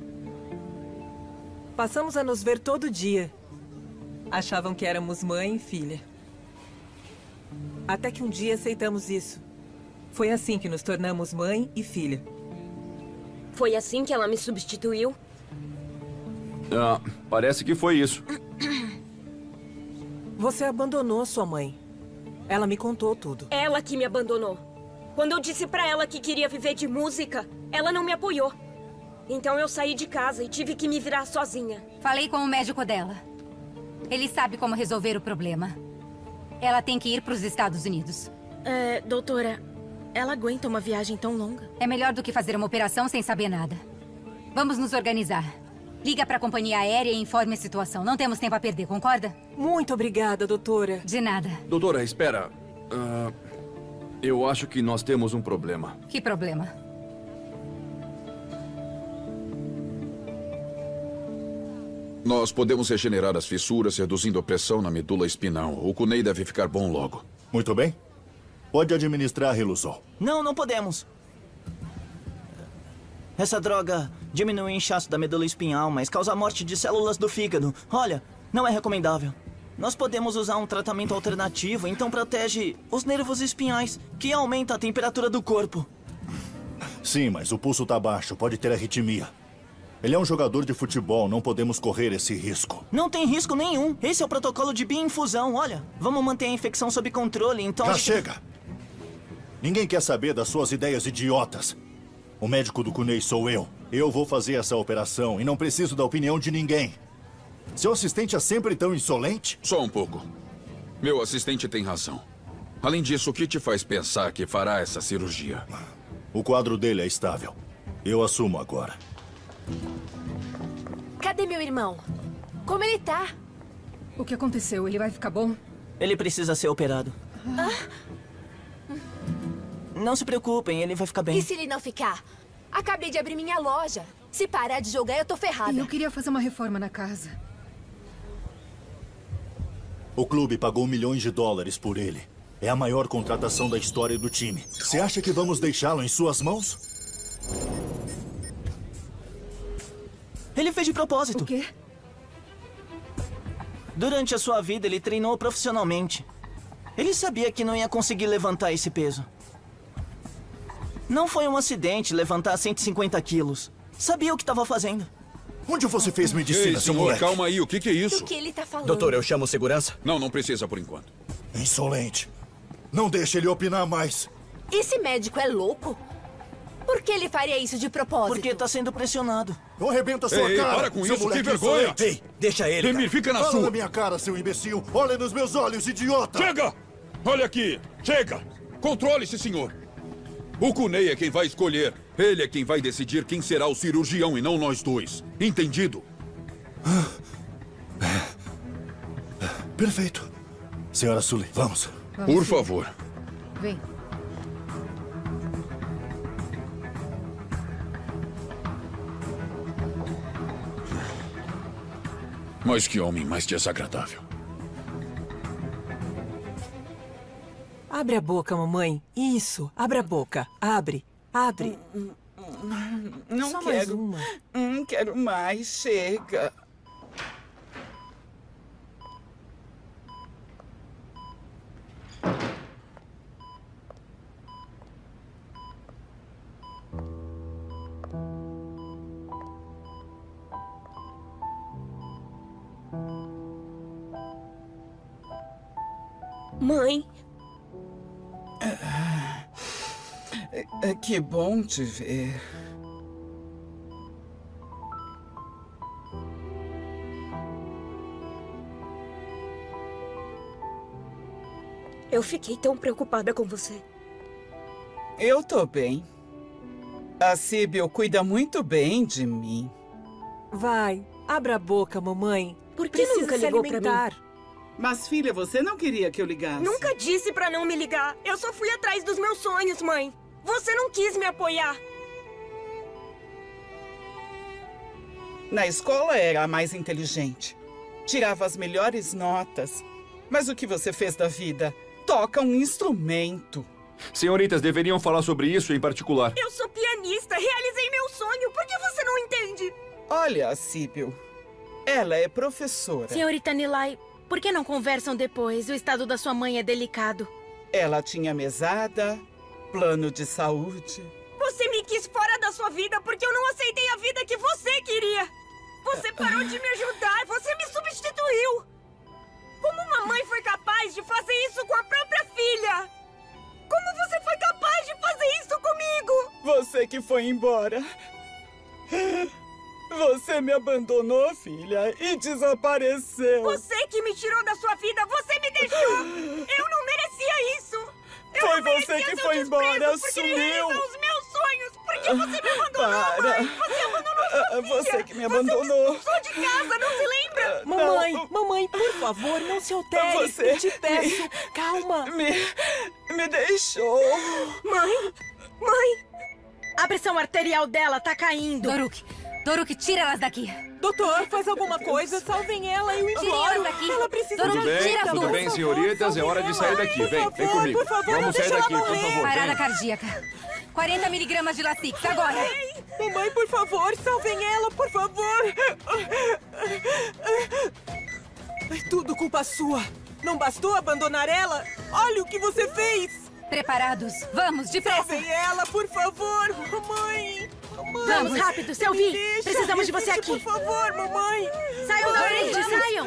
Passamos a nos ver todo dia. Achavam que éramos mãe e filha. Até que um dia aceitamos isso. Foi assim que nos tornamos mãe e filha. Foi assim que ela me substituiu? Ah, parece que foi isso. Você abandonou sua mãe. Ela me contou tudo. Ela que me abandonou. Quando eu disse pra ela que queria viver de música, ela não me apoiou. Então eu saí de casa e tive que me virar sozinha. Falei com o médico dela. Ele sabe como resolver o problema. Ela tem que ir para os Estados Unidos. É, doutora, ela aguenta uma viagem tão longa? É melhor do que fazer uma operação sem saber nada. Vamos nos organizar. Liga para a companhia aérea e informe a situação. Não temos tempo a perder, concorda? Muito obrigada, doutora. De nada. Doutora, espera. Ah, eu acho que nós temos um problema. Que problema? Nós podemos regenerar as fissuras, reduzindo a pressão na medula espinal. O Kunei deve ficar bom logo. Muito bem. Pode administrar Riluzol. Não, não podemos. Essa droga diminui o inchaço da medula espinhal, mas causa a morte de células do fígado. Olha, não é recomendável. Nós podemos usar um tratamento alternativo, então protege os nervos espinhais, que aumenta a temperatura do corpo. Sim, mas o pulso tá baixo, pode ter arritmia. Ele é um jogador de futebol, não podemos correr esse risco. Não tem risco nenhum. Esse é o protocolo de bioinfusão. Olha, vamos manter a infecção sob controle, então... Já chega! Ninguém quer saber das suas ideias idiotas. O médico do Kunei sou eu. Eu vou fazer essa operação e não preciso da opinião de ninguém. Seu assistente é sempre tão insolente? Só um pouco. Meu assistente tem razão. Além disso, o que te faz pensar que fará essa cirurgia? O quadro dele é estável. Eu assumo agora. Cadê meu irmão? Como ele tá? O que aconteceu? Ele vai ficar bom? Ele precisa ser operado. Não se preocupem, ele vai ficar bem. E se ele não ficar? Acabei de abrir minha loja. Se parar de jogar, eu tô ferrada. E eu queria fazer uma reforma na casa. O clube pagou milhões de dólares por ele. É a maior contratação da história do time. Você acha que vamos deixá-lo em suas mãos? Ele fez de propósito. O quê? Durante a sua vida, ele treinou profissionalmente. Ele sabia que não ia conseguir levantar esse peso. Não foi um acidente levantar cento e cinquenta quilos. Sabia o que estava fazendo. Onde você fez medicina, Ei, seu senhor, moleque? calma aí, o que, que é isso? Do que ele tá falando? Doutor, eu chamo segurança? Não, não precisa por enquanto. Insolente. Não deixe ele opinar mais. Esse médico é louco? Por que ele faria isso de propósito? Porque tá sendo pressionado. Não arrebenta sua Ei, cara, para com seu isso, moleque que vergonha! insolente. Ei, deixa ele. Demir, fica na Fala sua. na minha cara, seu imbecil. Olha nos meus olhos, idiota. Chega! Olha aqui, chega! Controle-se, senhor. O Cunei é quem vai escolher. Ele é quem vai decidir quem será o cirurgião e não nós dois. Entendido? Perfeito. Senhora Sully, vamos. vamos Por favor. Vem. Mas que homem mais desagradável. Abre a boca, mamãe. Isso, abre a boca. Abre, abre. Não Só mais quero. uma. Não quero mais. Chega. Mãe. É, que bom te ver. Eu fiquei tão preocupada com você. Eu tô bem. A Síbil cuida muito bem de mim. Vai, abra a boca, mamãe. Por que Precisa nunca se ligou pra alimentar. mim? Mas, filha, você não queria que eu ligasse. Nunca disse pra não me ligar. Eu só fui atrás dos meus sonhos, mãe. Você não quis me apoiar. Na escola era a mais inteligente. Tirava as melhores notas. Mas o que você fez da vida? Toca um instrumento. Senhoritas, deveriam falar sobre isso em particular. Eu sou pianista, realizei meu sonho. Por que você não entende? Olha, Síbil. Ela é professora. Senhorita Nilay, por que não conversam depois? O estado da sua mãe é delicado. Ela tinha mesada, plano de saúde. Você me quis fora da sua vida porque eu não aceitei a vida que você queria. Você parou de me ajudar, você me substituiu. Como uma mãe foi capaz de fazer isso com a própria filha? Como você foi capaz de fazer isso comigo? Você que foi embora. Você me abandonou, filha, e desapareceu. Você que me tirou da sua vida, você me deixou. Eu não merecia isso. Eu Foi não você merecia que seu foi embora, desprezo, sumiu. Porque realizou os meus sonhos. Por que você me abandonou, Para. mãe? Você abandonou sua filha. Você que me abandonou. Você me expulsou de casa, não se lembra? Mamãe, Não. mamãe, por favor, não se altere. Você Eu te peço, me- calma. Me, me deixou. Mãe, mãe. A pressão arterial dela tá caindo. Doruk, Doruk, tira elas daqui. Doutor, faz alguma coisa, salvem ela, eu Tirem imploro. elas daqui. Ela precisa Doruk, Tudo de bem, tira as tudo duas. bem, senhoritas. É hora de sair daqui. Vem, vem favor, comigo. por favor, não Vamos sair deixa ela daqui, por morrer. favor. Parada Vem. cardíaca. quarenta miligramas de Lasix, agora. Mamãe, por favor, salvem ela, por favor. É tudo culpa sua. Não bastou abandonar ela? Olha o que você fez. Preparados? Vamos, depressa. Salvem ela, por favor, mamãe. Mamãe. Vamos, rápido, Selvi. Me deixa, Precisamos de você me deixa, aqui. Por favor, mamãe. Saiam da Mãe, frente, vamos. saiam.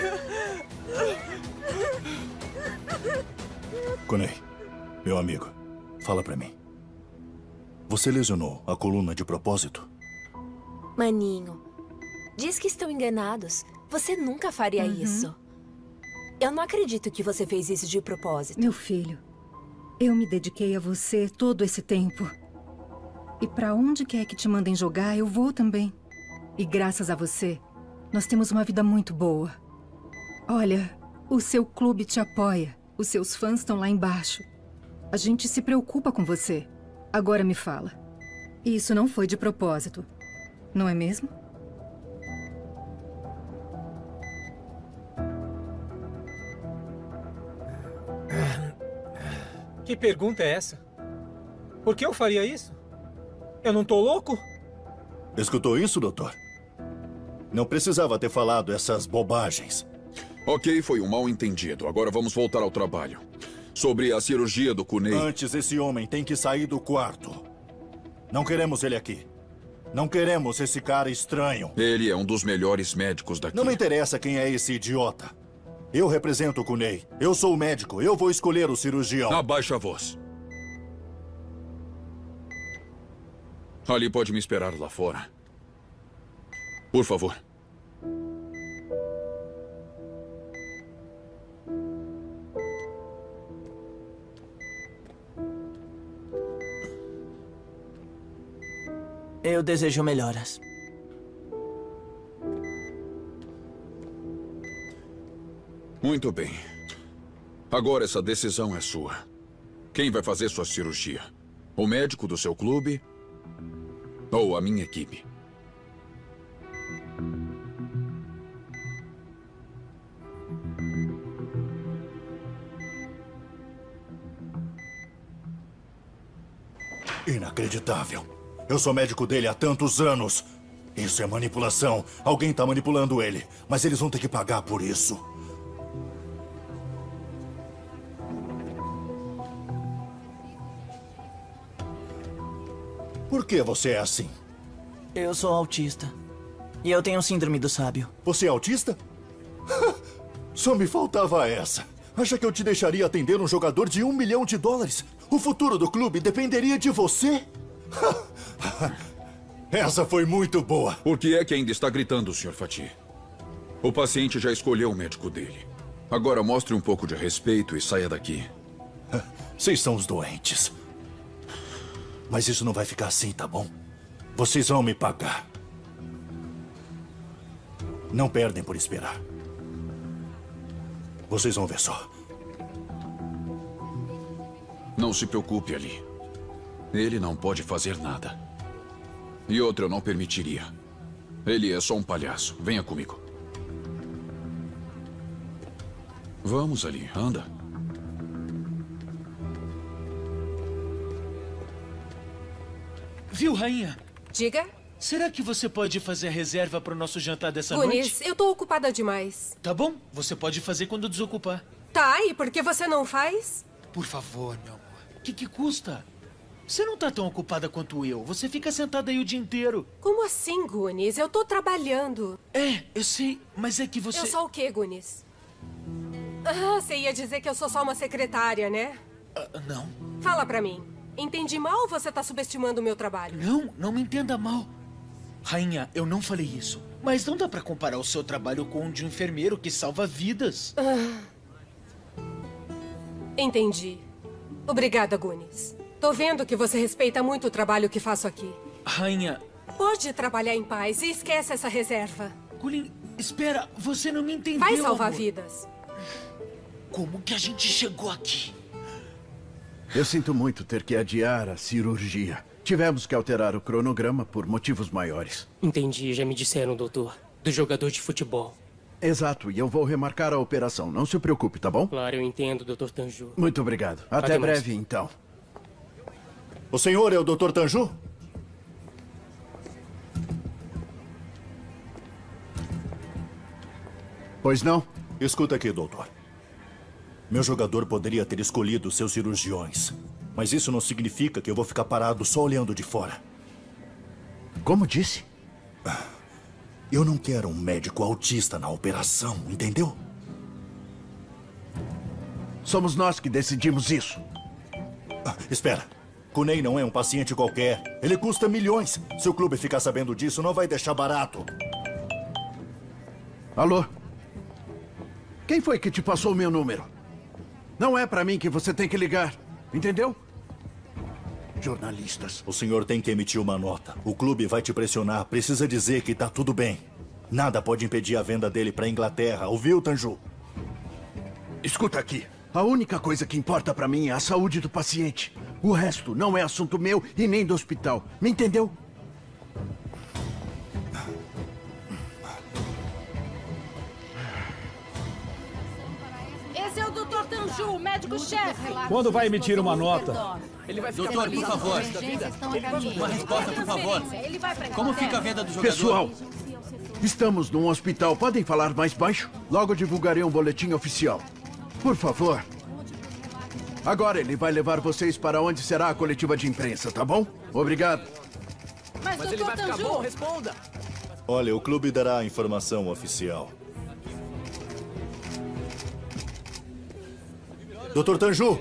Cunei, meu amigo, fala pra mim. Você lesionou a coluna de propósito? Maninho, diz que estão enganados. Você nunca faria Uhum. isso. Eu não acredito que você fez isso de propósito. Meu filho, eu me dediquei a você todo esse tempo. E pra onde quer que te mandem jogar, eu vou também. E graças a você, nós temos uma vida muito boa. Olha, o seu clube te apoia. Os seus fãs estão lá embaixo. A gente se preocupa com você. Agora me fala. Isso não foi de propósito, não é mesmo? Que pergunta é essa? Por que eu faria isso? Eu não tô louco? Escutou isso, doutor? Não precisava ter falado essas bobagens. Ok, foi um mal-entendido. Agora vamos voltar ao trabalho. Sobre a cirurgia do Kunei... Antes, esse homem tem que sair do quarto. Não queremos ele aqui. Não queremos esse cara estranho. Ele é um dos melhores médicos daqui. Não me interessa quem é esse idiota. Eu represento o Kunei. Eu sou o médico. Eu vou escolher o cirurgião. Abaixa a voz. Ali pode me esperar lá fora. Por favor. Eu desejo melhoras. Muito bem. Agora essa decisão é sua. Quem vai fazer sua cirurgia? O médico do seu clube ou a minha equipe? Inacreditável. Eu sou médico dele há tantos anos. Isso é manipulação. Alguém está manipulando ele. Mas eles vão ter que pagar por isso. Por que você é assim? Eu sou autista. E eu tenho síndrome do sábio. Você é autista? Só me faltava essa. Acha que eu te deixaria atender um jogador de um milhão de dólares? O futuro do clube dependeria de você? Essa foi muito boa. Por que é que ainda está gritando, senhor Fatih? O paciente já escolheu o médico dele. Agora mostre um pouco de respeito e saia daqui. Vocês são os doentes. Mas isso não vai ficar assim, tá bom? Vocês vão me pagar. Não perdem por esperar. Vocês vão ver só. Não se preocupe, Ali. Ele não pode fazer nada. E outra eu não permitiria. Ele é só um palhaço. Venha comigo. Vamos, Ali. Anda. Viu, rainha? Diga. Será que você pode fazer a reserva para o nosso jantar dessa noite? Gunis, eu tô ocupada demais. Tá bom, você pode fazer quando desocupar. Tá, e por que você não faz? Por favor, meu amor. O que que custa? Você não tá tão ocupada quanto eu. Você fica sentada aí o dia inteiro. Como assim, Gunis? Eu tô trabalhando. É, eu sei, mas é que você... Eu sou o quê, Gunis? Ah, você ia dizer que eu sou só uma secretária, né? Uh, não. Fala pra mim. Entendi mal ou você tá subestimando o meu trabalho? Não, não me entenda mal. Rainha, eu não falei isso. Mas não dá pra comparar o seu trabalho com o de um enfermeiro que salva vidas. Ah. Entendi. Obrigada, Gunis. Tô vendo que você respeita muito o trabalho que faço aqui. Rainha... Pode trabalhar em paz e esquece essa reserva. Gulin, espera, você não me entendeu, Vai salvar amor. vidas. Como que a gente chegou aqui? Eu sinto muito ter que adiar a cirurgia. Tivemos que alterar o cronograma por motivos maiores. Entendi, já me disseram, doutor. Do jogador de futebol. Exato, e eu vou remarcar a operação. Não se preocupe, tá bom? Claro, eu entendo, doutor Tanju. Muito obrigado. Até, Até breve, mais. então. O senhor é o doutor Tanju? Pois não? Escuta aqui, doutor. Meu jogador poderia ter escolhido seus cirurgiões. Mas isso não significa que eu vou ficar parado só olhando de fora. Como disse? Eu não quero um médico autista na operação, entendeu? Somos nós que decidimos isso. Ah, espera. Kunei não é um paciente qualquer. Ele custa milhões. Se o clube ficar sabendo disso, não vai deixar barato. Alô? Quem foi que te passou o meu número? Não é pra mim que você tem que ligar, entendeu? Jornalistas. O senhor tem que emitir uma nota. O clube vai te pressionar. Precisa dizer que tá tudo bem. Nada pode impedir a venda dele pra Inglaterra. Ouviu, Tanju? Escuta aqui. A única coisa que importa pra mim é a saúde do paciente. O resto não é assunto meu e nem do hospital. Me entendeu? Esse é o doutor Tanju, médico-chefe. Quando vai emitir uma nota? Ele vai ficar Doutor, por favor. Uma resposta, por favor. Como fica a venda do jogador? Pessoal, estamos num hospital. Podem falar mais baixo? Logo divulgarei um boletim oficial. Por favor. Agora ele vai levar vocês para onde será a coletiva de imprensa, tá bom? Obrigado. Mas, Mas ele vai ficar bom, responda. Olha, o clube dará a informação oficial. doutor Tanju!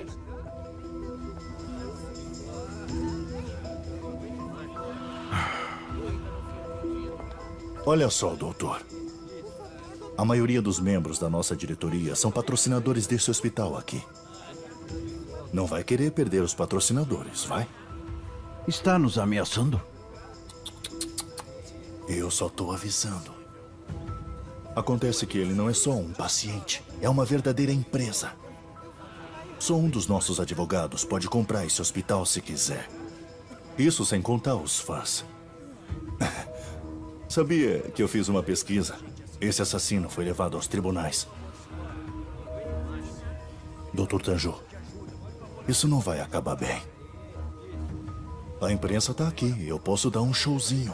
Olha só, doutor. A maioria dos membros da nossa diretoria são patrocinadores desse hospital aqui. Não vai querer perder os patrocinadores, vai? Está nos ameaçando? Eu só tô avisando. Acontece que ele não é só um paciente, é uma verdadeira empresa. Só um dos nossos advogados pode comprar esse hospital se quiser. Isso sem contar os fãs. Sabia que eu fiz uma pesquisa? Esse assassino foi levado aos tribunais. doutor Tanju, isso não vai acabar bem. A imprensa tá aqui, eu posso dar um showzinho.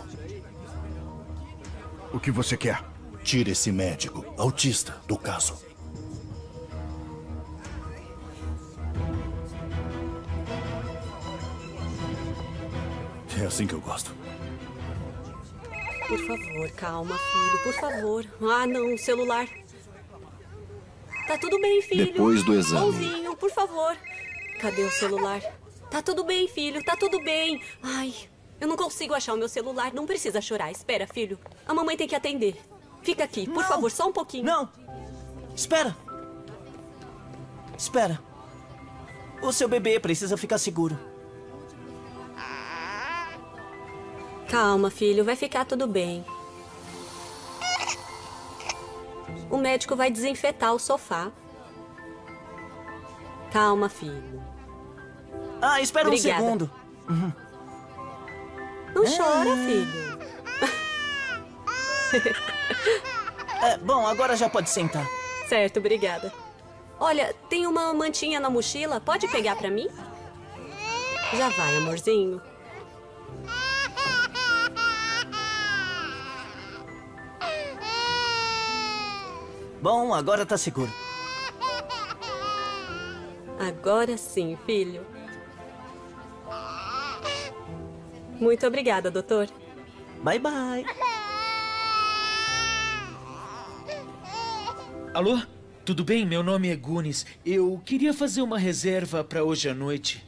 O que você quer? Tire esse médico autista do caso. É assim que eu gosto. Por favor, calma, filho, por favor. Ah, não, celular. Tá tudo bem, filho. Depois do exame. Bonzinho, por favor. Cadê o celular? Tá tudo bem, filho, tá tudo bem. Ai, eu não consigo achar o meu celular. Não precisa chorar. Espera, filho. A mamãe tem que atender. Fica aqui, por Não. favor, só um pouquinho. Não. Espera. Espera. O seu bebê precisa ficar seguro. Calma, filho, vai ficar tudo bem. O médico vai desinfetar o sofá. Calma, filho. Ah, espera Obrigada. um segundo. Uhum. Não É. chora, filho. É, bom, agora já pode sentar. Certo, obrigada. Olha, tem uma mantinha na mochila. Pode pegar pra mim? Já vai, amorzinho. Bom, agora tá seguro. Agora sim, filho. Muito obrigada, doutor. Bye, bye. Alô? Tudo bem? Meu nome é Gunis. Eu queria fazer uma reserva para hoje à noite.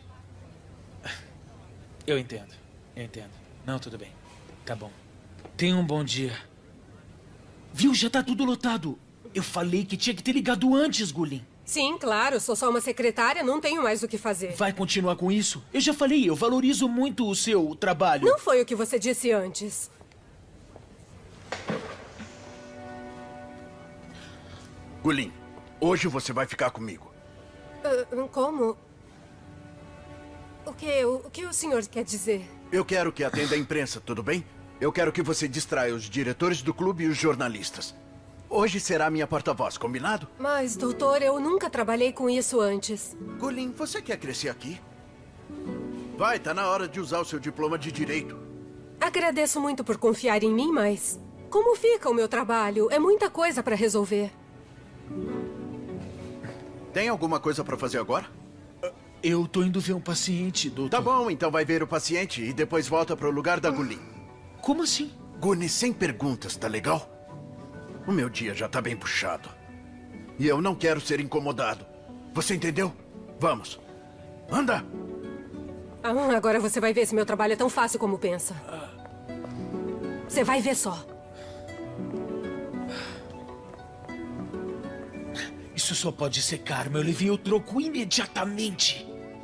Eu entendo. Eu entendo. Não, tudo bem. Tá bom. Tenha um bom dia. Viu? Já tá tudo lotado. Eu falei que tinha que ter ligado antes, Gulin. Sim, claro. Sou só uma secretária, não tenho mais o que fazer. Vai continuar com isso? Eu já falei, eu valorizo muito o seu trabalho. Não foi o que você disse antes. Gulin, hoje você vai ficar comigo. Uh, como? O que, o, o que o senhor quer dizer? Eu quero que atenda a imprensa, tudo bem? Eu quero que você distraia os diretores do clube e os jornalistas. Hoje será minha porta-voz, combinado? Mas, doutor, eu nunca trabalhei com isso antes. Gulin, você quer crescer aqui? Vai, tá na hora de usar o seu diploma de direito. Agradeço muito por confiar em mim, mas... como fica o meu trabalho? É muita coisa para resolver. Tem alguma coisa para fazer agora? Eu tô indo ver um paciente, doutor. Tá bom, então vai ver o paciente e depois volta pro lugar da Gulin. Como assim? Guni, sem perguntas, tá legal? O meu dia já tá bem puxado. E eu não quero ser incomodado. Você entendeu? Vamos. Anda! Ah, agora você vai ver se meu trabalho é tão fácil como pensa. Você vai ver só. Isso só pode ser karma. Eu levei o troco imediatamente.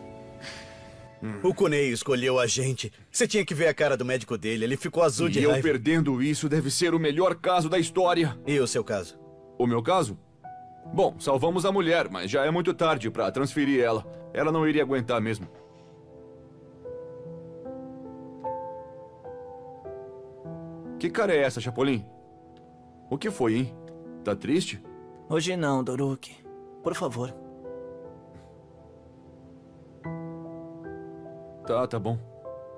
O Kunei escolheu a gente. Você tinha que ver a cara do médico dele. Ele ficou azul de E eu raiva. perdendo isso deve ser o melhor caso da história. E o seu caso? O meu caso? Bom, salvamos a mulher, mas já é muito tarde pra transferir ela. Ela não iria aguentar mesmo. Que cara é essa, Chapolin? O que foi, hein? Tá triste? Hoje não, Doruk. Por favor. Tá, tá bom.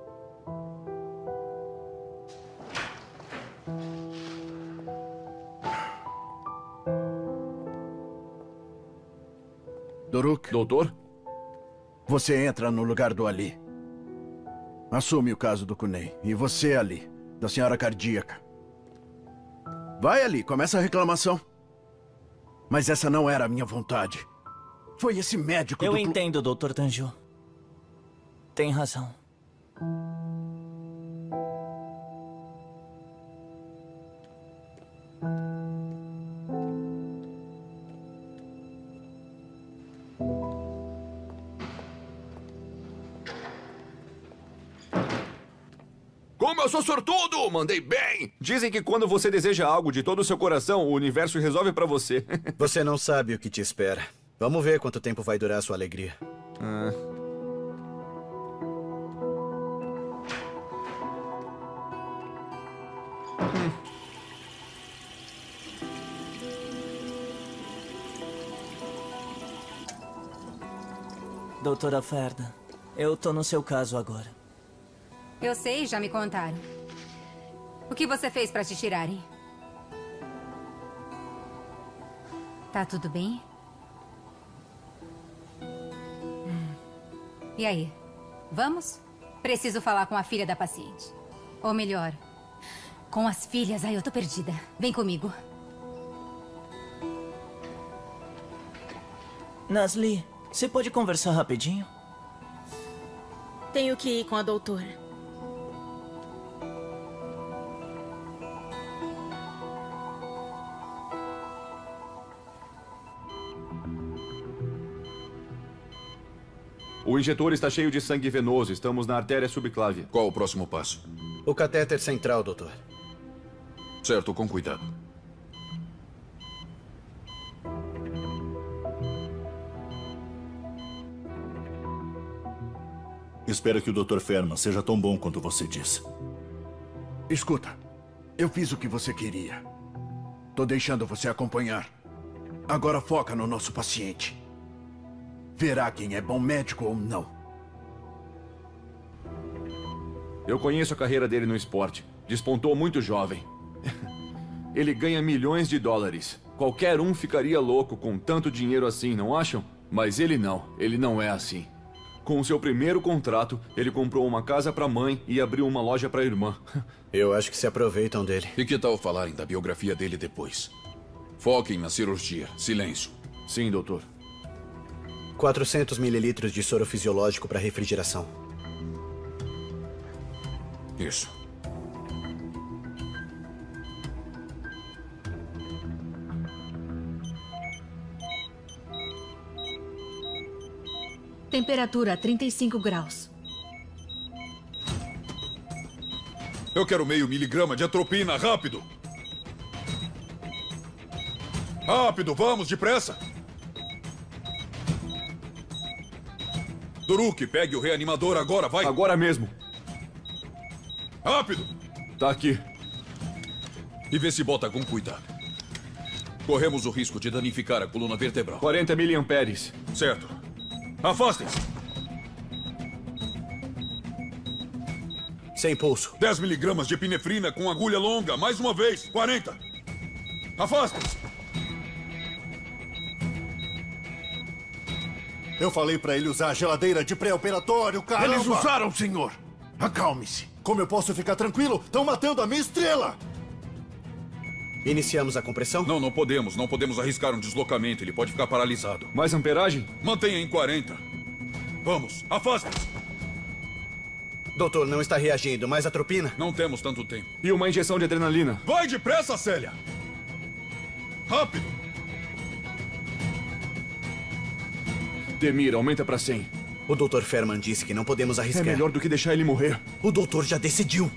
Doruk. Doutor? Você entra no lugar do Ali. Assume o caso do Kunei. E você, Ali, da senhora cardíaca. Vai, Ali, começa a reclamação. Mas essa não era a minha vontade. Foi esse médico Eu do... entendo, doutor Tanju. Tem razão. Como eu sou sortudo! Mandei bem! Dizem que quando você deseja algo de todo o seu coração, o universo resolve pra você. Você não sabe o que te espera. Vamos ver quanto tempo vai durar a sua alegria. Ah. Hum. Doutora Ferda, eu tô no seu caso agora. Eu sei, já me contaram. O que você fez pra te tirarem? Tá tudo bem? Hum. E aí? Vamos? Preciso falar com a filha da paciente. Ou melhor, com as filhas. Ai, eu tô perdida. Vem comigo. Nasli, você pode conversar rapidinho? Tenho que ir com a doutora. O injetor está cheio de sangue venoso. Estamos na artéria subclávia. Qual o próximo passo? O catéter central, doutor. Certo, com cuidado. Espero que o doutor Ferman seja tão bom quanto você disse. Escuta, eu fiz o que você queria. Tô deixando você acompanhar. Agora foca no nosso paciente. Verá quem é bom médico ou não. Eu conheço a carreira dele no esporte. Despontou muito jovem. Ele ganha milhões de dólares. Qualquer um ficaria louco com tanto dinheiro assim, não acham? Mas ele não. Ele não é assim. Com o seu primeiro contrato, ele comprou uma casa para a mãe e abriu uma loja para a irmã. Eu acho que se aproveitam dele. E que tal falarem da biografia dele depois? Foquem na cirurgia. Silêncio. Sim, doutor. quatrocentos mililitros de soro fisiológico para refrigeração. Isso. Temperatura trinta e cinco graus. Eu quero meio miligrama de atropina, rápido! Rápido, vamos, depressa! Doruk, pegue o reanimador agora, vai! Agora mesmo. Rápido! Tá aqui. E vê se bota com cuidado. Corremos o risco de danificar a coluna vertebral. quarenta miliamperes. Certo. Afastem-se! Sem pulso. dez miligramas de epinefrina com agulha longa. Mais uma vez. quarenta. Afastem-se! Eu falei pra ele usar a geladeira de pré-operatório, caramba! Eles usaram, senhor! Acalme-se. Como eu posso ficar tranquilo? Estão matando a minha estrela! Iniciamos a compressão? Não, não podemos. Não podemos arriscar um deslocamento. Ele pode ficar paralisado. Mais amperagem? Mantenha em quarenta. Vamos, afastem-se. Doutor, não está reagindo. Mais atropina? Não temos tanto tempo. E uma injeção de adrenalina. Vai depressa, Célia! Rápido! Demir, aumenta pra cem. O doutor Ferman disse que não podemos arriscar. É melhor do que deixar ele morrer. O doutor já decidiu.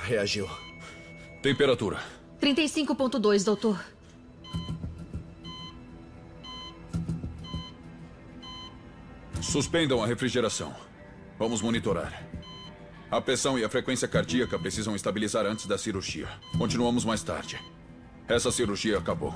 reagiu. Temperatura. trinta e cinco ponto dois, doutor. Suspendam a refrigeração. Vamos monitorar. A pressão e a frequência cardíaca precisam estabilizar antes da cirurgia. Continuamos mais tarde. Essa cirurgia acabou.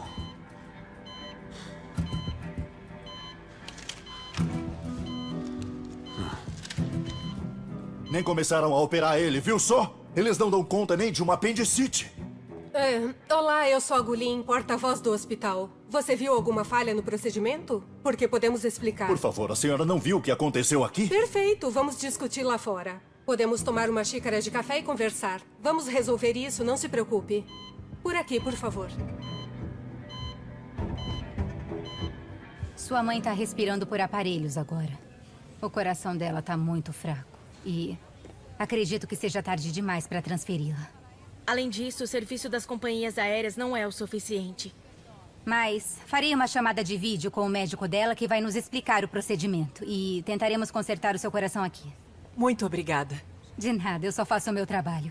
Nem começaram a operar ele, viu só? Eles não dão conta nem de uma apendicite. É, olá, eu sou a Gulin, porta-voz do hospital. Você viu alguma falha no procedimento? Porque podemos explicar. Por favor, a senhora não viu o que aconteceu aqui? Perfeito, vamos discutir lá fora. Podemos tomar uma xícara de café e conversar. Vamos resolver isso, não se preocupe. Por aqui, por favor. Sua mãe tá respirando por aparelhos agora. O coração dela tá muito fraco. E acredito que seja tarde demais para transferi-la. Além disso, o serviço das companhias aéreas não é o suficiente. Mas farei uma chamada de vídeo com o médico dela que vai nos explicar o procedimento. E tentaremos consertar o seu coração aqui. Muito obrigada. De nada, eu só faço o meu trabalho.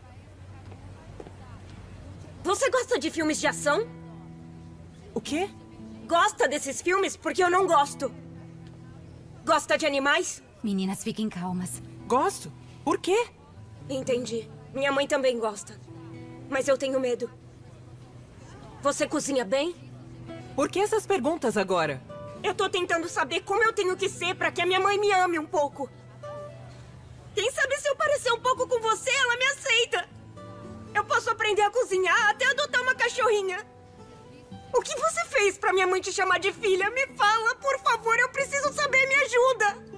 Você gosta de filmes de ação? O quê? Gosta desses filmes? Porque eu não gosto. Gosta de animais? Meninas, fiquem calmas. Gosto. Por quê? Entendi. Minha mãe também gosta. Mas eu tenho medo. Você cozinha bem? Por que essas perguntas agora? Eu tô tentando saber como eu tenho que ser pra que a minha mãe me ame um pouco. Quem sabe se eu parecer um pouco com você, ela me aceita. Eu posso aprender a cozinhar até adotar uma cachorrinha. O que você fez pra minha mãe te chamar de filha? Me fala, por favor, eu preciso saber, me ajuda.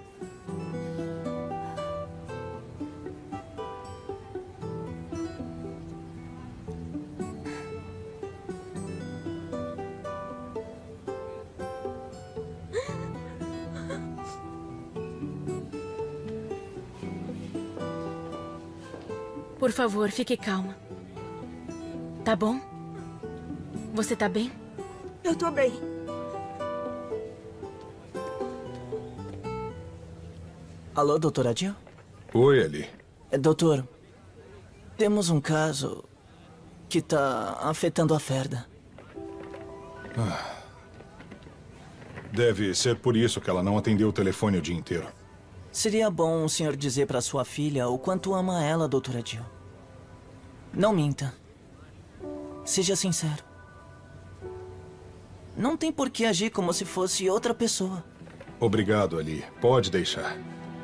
Por favor, fique calma. Tá bom? Você tá bem? Eu tô bem. Alô, doutora Jill? Oi, Ellie. É, doutor, temos um caso que tá afetando a Ferda. Ah. Deve ser por isso que ela não atendeu o telefone o dia inteiro. Seria bom o senhor dizer pra sua filha o quanto ama ela, doutora Jill. Não minta. Seja sincero. Não tem por que agir como se fosse outra pessoa. Obrigado, Ellie. Pode deixar.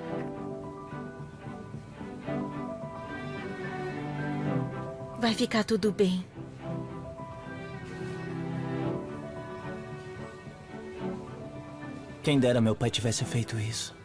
Vai ficar tudo bem. Quem dera meu pai tivesse feito isso.